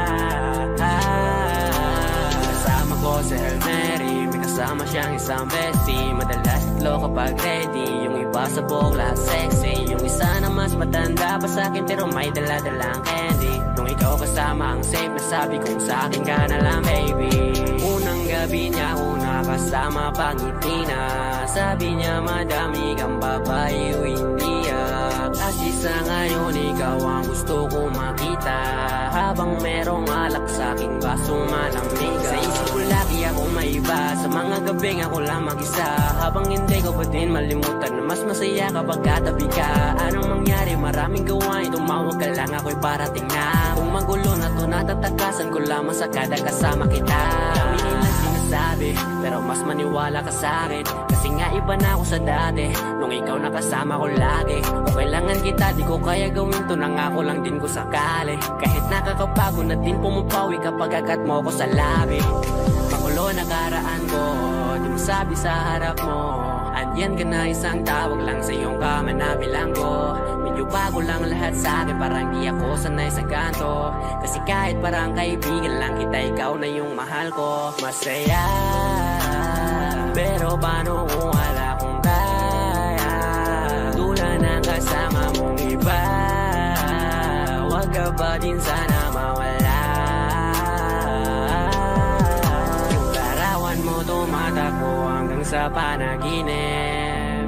ah, Kasama ko si Hail Mary, may kasama siyang isang bestie. Madalas tatlo kapag ready, yung iba sa bukla sexy. Yung isa na mas matanda pa sa'kin pero may dala-dalang candy. Nung ikaw kasama ang safe na sabi kong sa'kin ka na lang baby. Unang gabi niya ako nakasama pangiti na, sabi niya madami kang babae o hindi ah. Kasi sa ngayon ikaw ang gusto ko makita, habang merong alak sa'king basong malamig. Sa isip ko lagi ako may iba, sa mga gabing ako lang mag-isa. Habang hindi ko pa din malimutan na mas masaya kapag katabi ka. Anong mangyari, maraming gawain, tumawag ka lang ako'y parating na. Kung magulo na to natatakasan ko lamang sa kada kasama kita. Dami nilang sinasabi pero mas maniwala ka sa'kin, kasi nga iba na ako sa dati nung ikaw nakasama ko lagi. Kung kailangan kita di ko kaya gawin to, nangako lang din ko sakali. Kahit nakakapagod na din pumapawi kapag agat mo ko sa labi. Makulo na karaan ko, di mo sabi sa harap mo, andyan ka na isang tawag lang sa iyong kama na bilanggo. Medyo bago lang lahat sa akin, parang di ako sanay sa ganto. Kasi kahit parang kaibigan lang kita, ikaw na yung mahal ko. Masaya, pero paano kung wala kong kaya? Tulad ng kasama mong iba, wag ka ba din sana mawala? Yung larawan mo tumatakbo hanggang sa panaginip.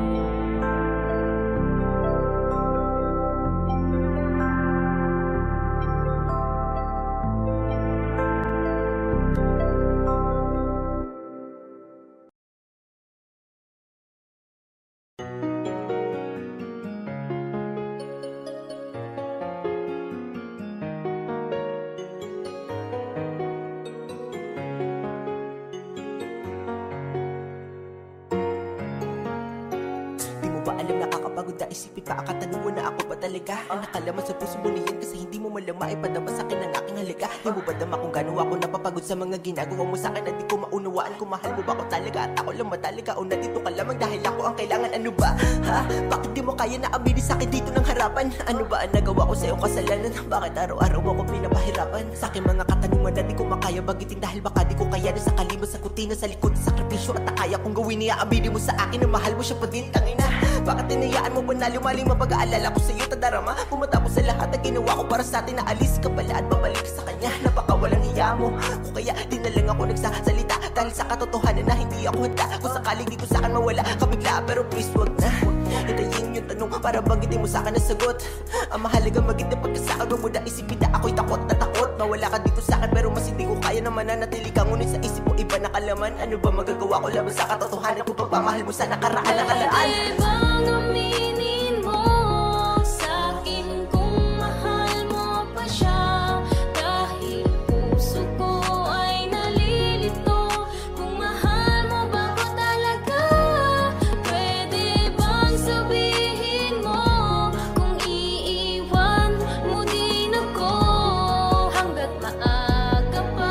Alam nakakapagod na isipin pa ang katanungan na ako ba talaga ang nakalaman sa puso mo niyan, kasi hindi mo malang maipadama sa akin ang aking halaga. Di mo ba dama kung gano'n ako napapagod sa mga ginagawa mo sa akin, na di ko maunawaan kung mahal mo ba ako talaga at ako lang matalaga o nandito ka lamang dahil ako ang kailangan. Ano ba? Ha? Bakit di mo kaya na aminin sa akin dito ng harapan? Ano ba ang nagawa ko sa'yo kasalanan? Bakit araw-araw mo akong pinapahirapan? Sa akin mga katanungan na di ko makaya bagitin, dahil baka di ko kaya na sa kalimot sa kutina sa likod sa sakripisyo at nakaya kong gawin niya. Aminin mo sa akin na mahal mo siya pa din, tangina. Bakit tinayaan mo ba na lumalim ang pag-aalala ko sa'yo tadarama? Pumatapos sa lahat na ginawa ko para sa atin, na alis ka pala at babalik ka sa kanya. Napakawalang hiya mo, kung kaya di na lang ako nagsasalita, dahil sa katotohanan na hindi ako handa. Kung sakaling dito sa akin mawala ka bigla, pero please wag na itayin yung tanong para banggitin mo sa akin ang sagot. Ang mahalaga maging na pagkasakal, wag mo na isipin na ako'y takot na takot. Mawala ka dito sa akin pero mas hindi ko kaya na mananatili ka, ngunit sa isip mo iba na kalaman. Ano ba magagawa ko laban sa katotohanan kung pagmamahal mo sa nakaraan ng alaan? Aminin mo sa'kin kung mahal mo pa siya, dahil puso ko ay nalilito. Kung mahal mo ba ko talaga, pwede bang sabihin mo kung iiwan mo din ako? Hanggat maaga pa,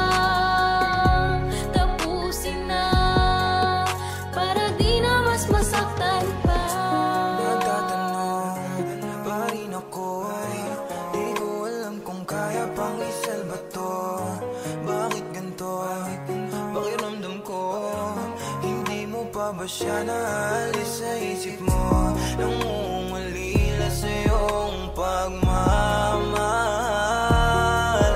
tapusin na para di na mas masaktan pa. Siya naalis sa isip mo, nangungalila sa iyong pagmamahal.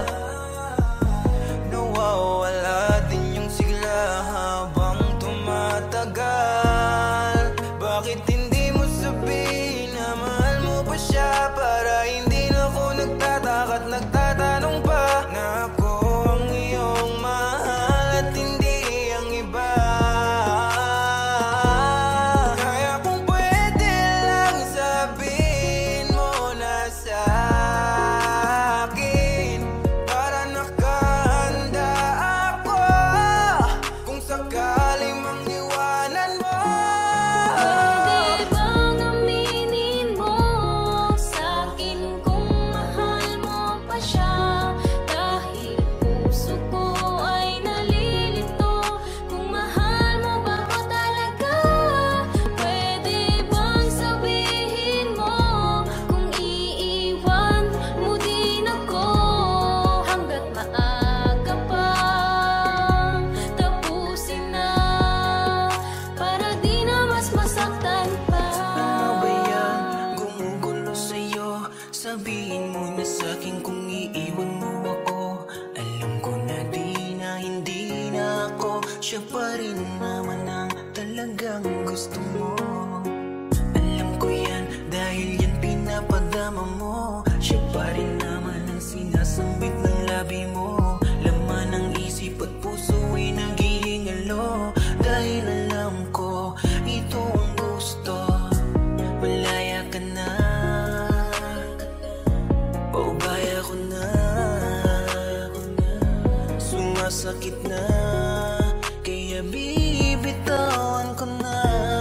Nawawala din yung sigla habang tumatagal. Bakit hindi mo sabihin na mahal mo pa siya, para hindi na ako nagtataka at nagtatanong pa na ako ang iyong mahal at hindi ang iba. Sakaling sabihin mo na sa'kin kung iiwan mo ako. Alam ko na di na hindi na ako siya pa rin naman ang talagang gusto mo. Alam ko yan dahil yan pinapadama mo. Siya pa rin naman ang sinasambit ng labi mo. Laman ng isip at puso ay naghihingalo. Dahil alam ko ito ang gusto. Malaya ka na, paubaya ko na, sumasakit na, kaya bibitawan ko na.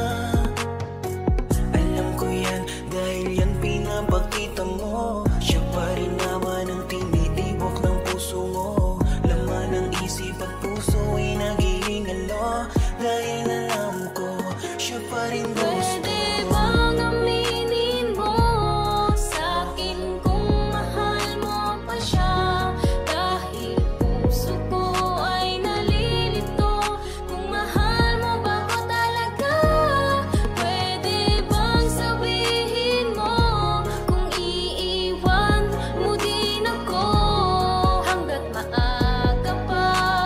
Alam ko yan dahil yan pinapakita mo. Siya pa rin naman ang tinitibok ng puso mo. Laman ng isip at puso ay naghihingalo. Dahil alam ko siya pa rin gusto. Pwede bang aminin mo sa'kin kung mahal mo pa siya? Dahil puso ko ay nalilito. Kung mahal mo ba ko talaga? Pwede bang sabihin mo kung iiwan mo din ako? Hanggat maaga pa,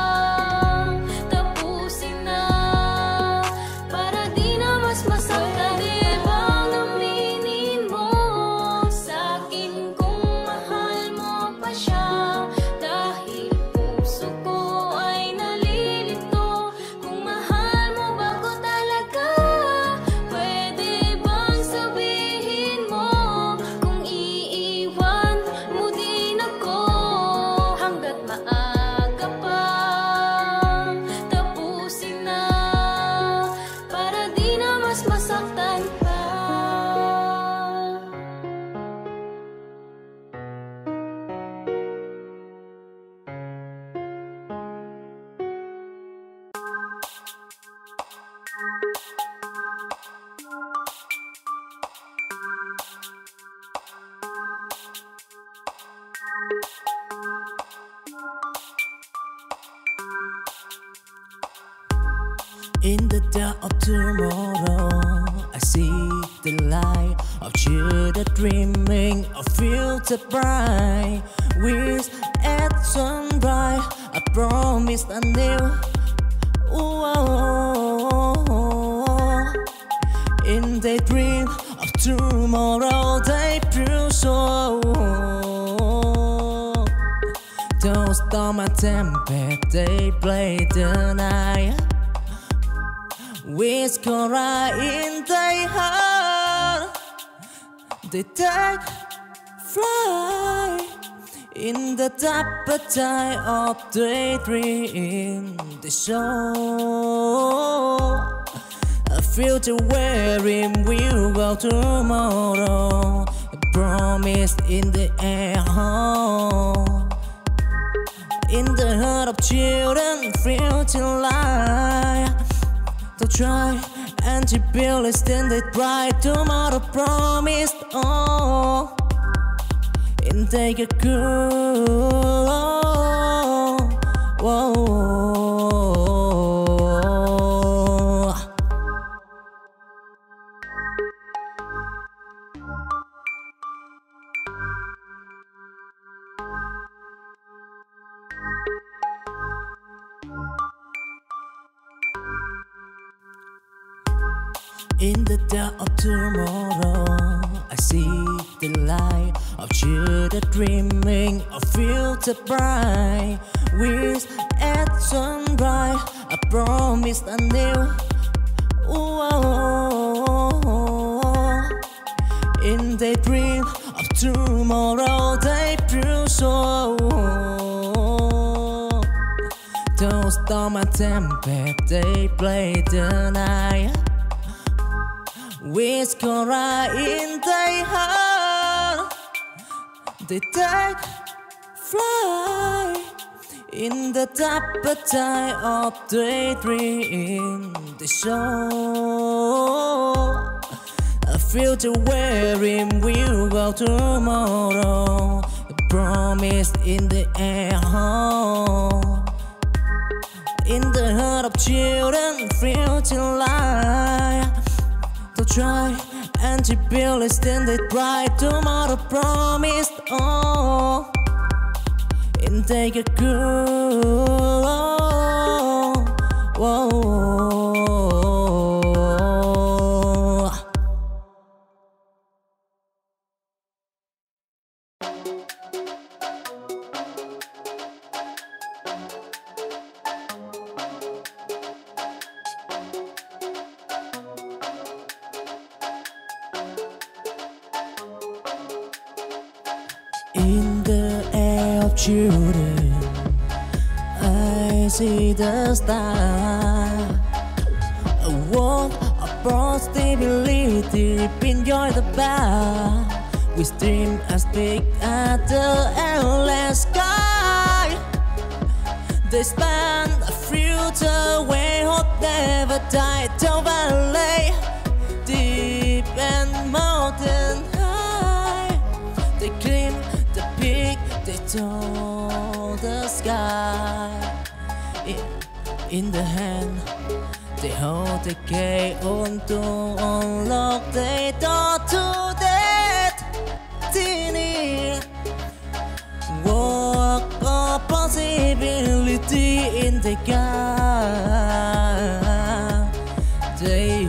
tapusin na, para di na mas masaktan. Pwede bang aminin mo sa'kin kung mahal mo pa siya? Dahil puso ko ay nalilito. Kung mahal mo ba ko talaga? Pwede bang sabihin mo kung iiwan mo din ako? Hanggat maaga pa, tapusin na, para di na mas masaktan pa. In the dark of tomorrow, I see the light of children dreaming of future bright. With at sunrise, I promise I knew. In the dream of tomorrow, they prove so. Those storm and tempest, they play the night. With Cora in their heart, they take flight in the appetite of daydream. They show a future wherein we'll go tomorrow. A promise in the air, in the heart of children, future life. To try and to build it, stand it right. Tomorrow promised, oh, and take a cool, whoa. In the dark of tomorrow, I see the light of children dreaming of future bright. With at sunrise, I promised I knew. In the dream of tomorrow, they prove so. Those storm and tempest, they play the night. With Cora in their heart, they take flight in the appetite of daydream. They show a future wherein we'll go tomorrow. A promise in the air, in the heart of children, future life. To try and to build it, stand it right. Tomorrow promised, on and take a cruise. Whoa. In the air of children, I see the star. A world of possibility, enjoy the bar. We dream as big as the endless sky. They span a future where hope never died. Down valley, deep and mountain high. They climb the peak, they touch the sky. In, in the hand, they hold the key on to unlock the door to destiny. Walk of possibility in the sky. They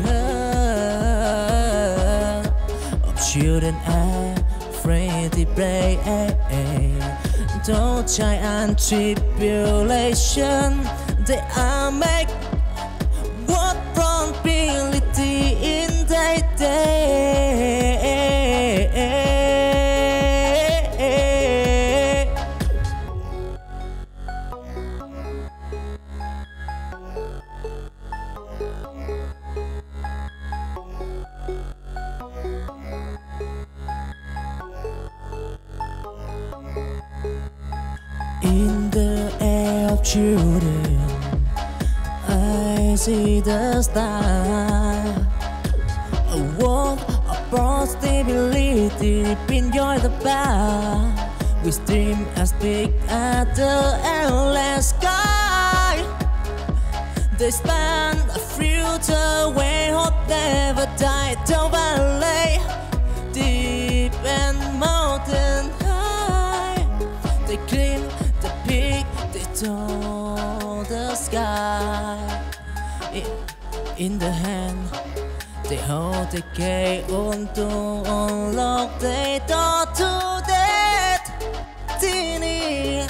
heard of children afraid to pray. Don't try and tribulation. They are make what probability in their day. In the air of children, I see the star. A world of possibility, enjoy the bar. We dream as big as the endless sky. They span a future where hope never died. Down valley, deep and mountain high. They climb the peak, they touch the sky. In, in the hand, they hold the key on to unlock the door to destiny.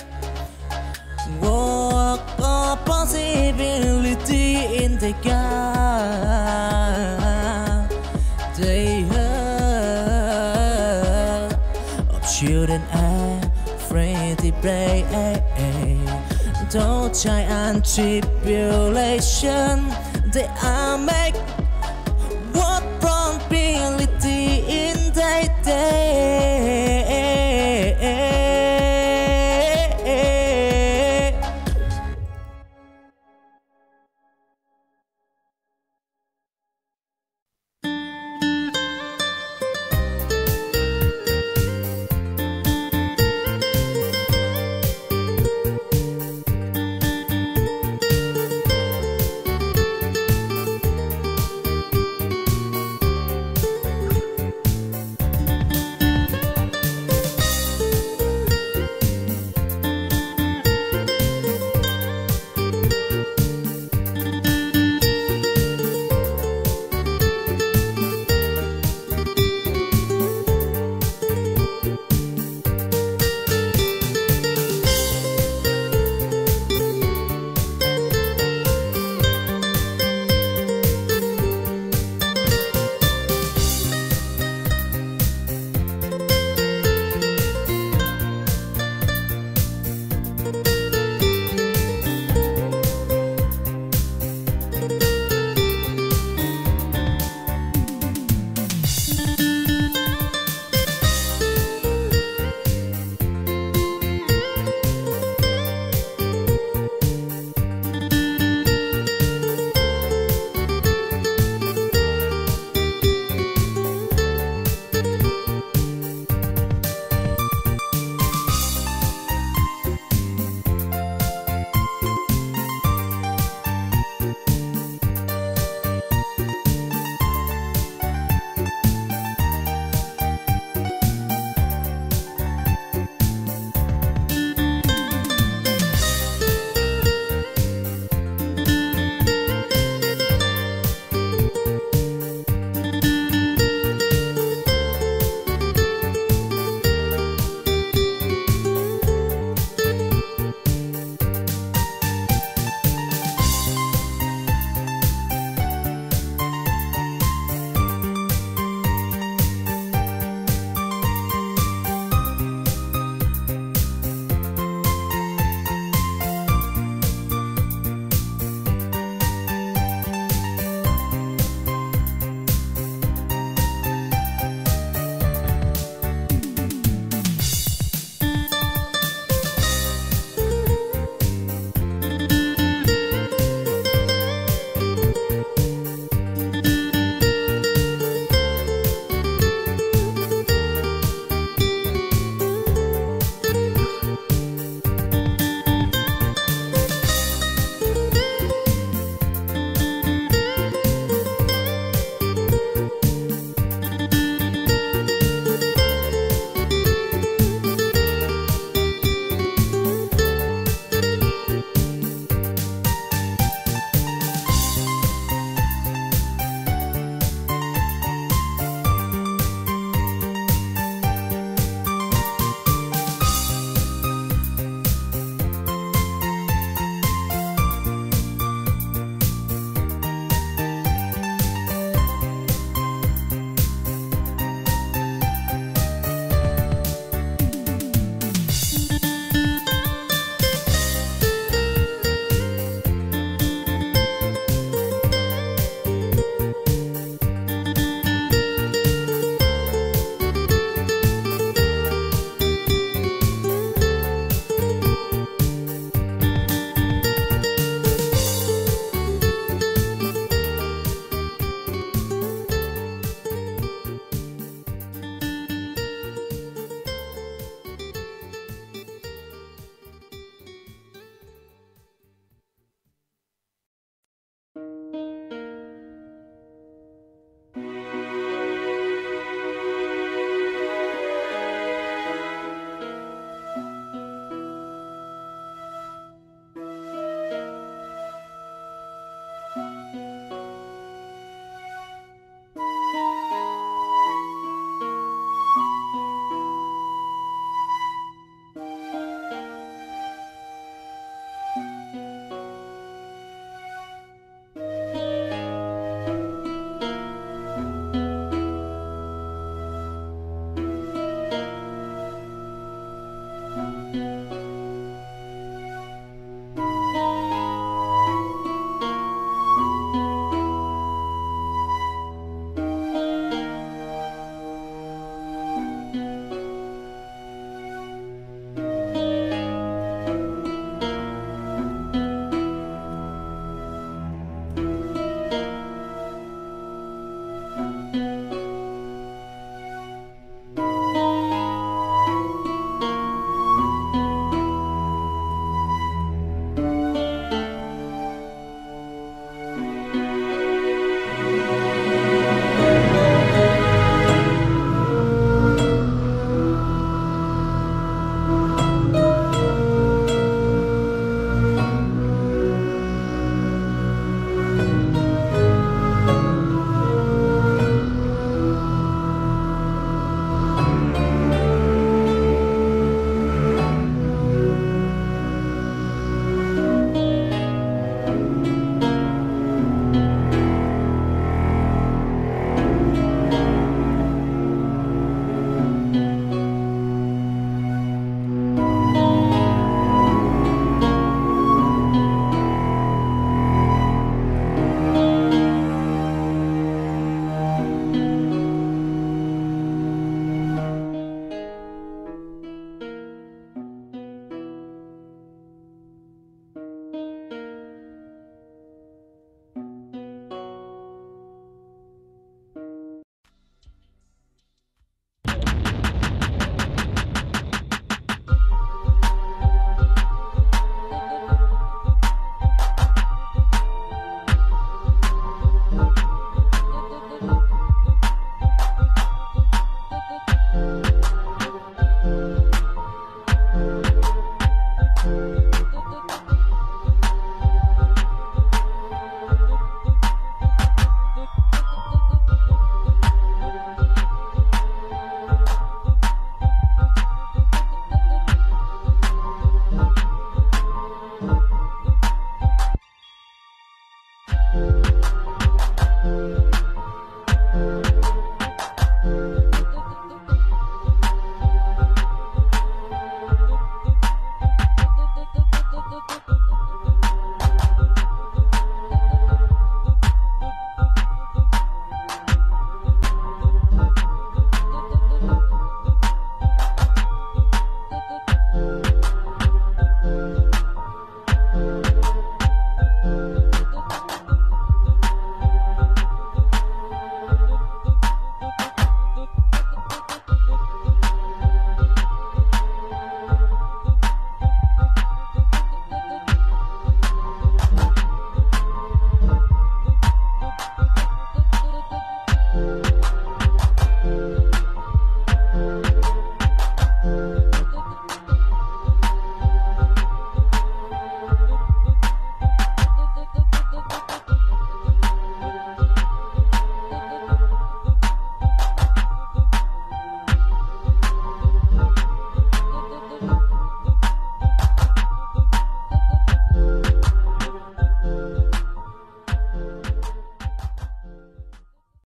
Walk of possibility in the sky. They heard of children afraid to pray. Don't try and tribulation. They are make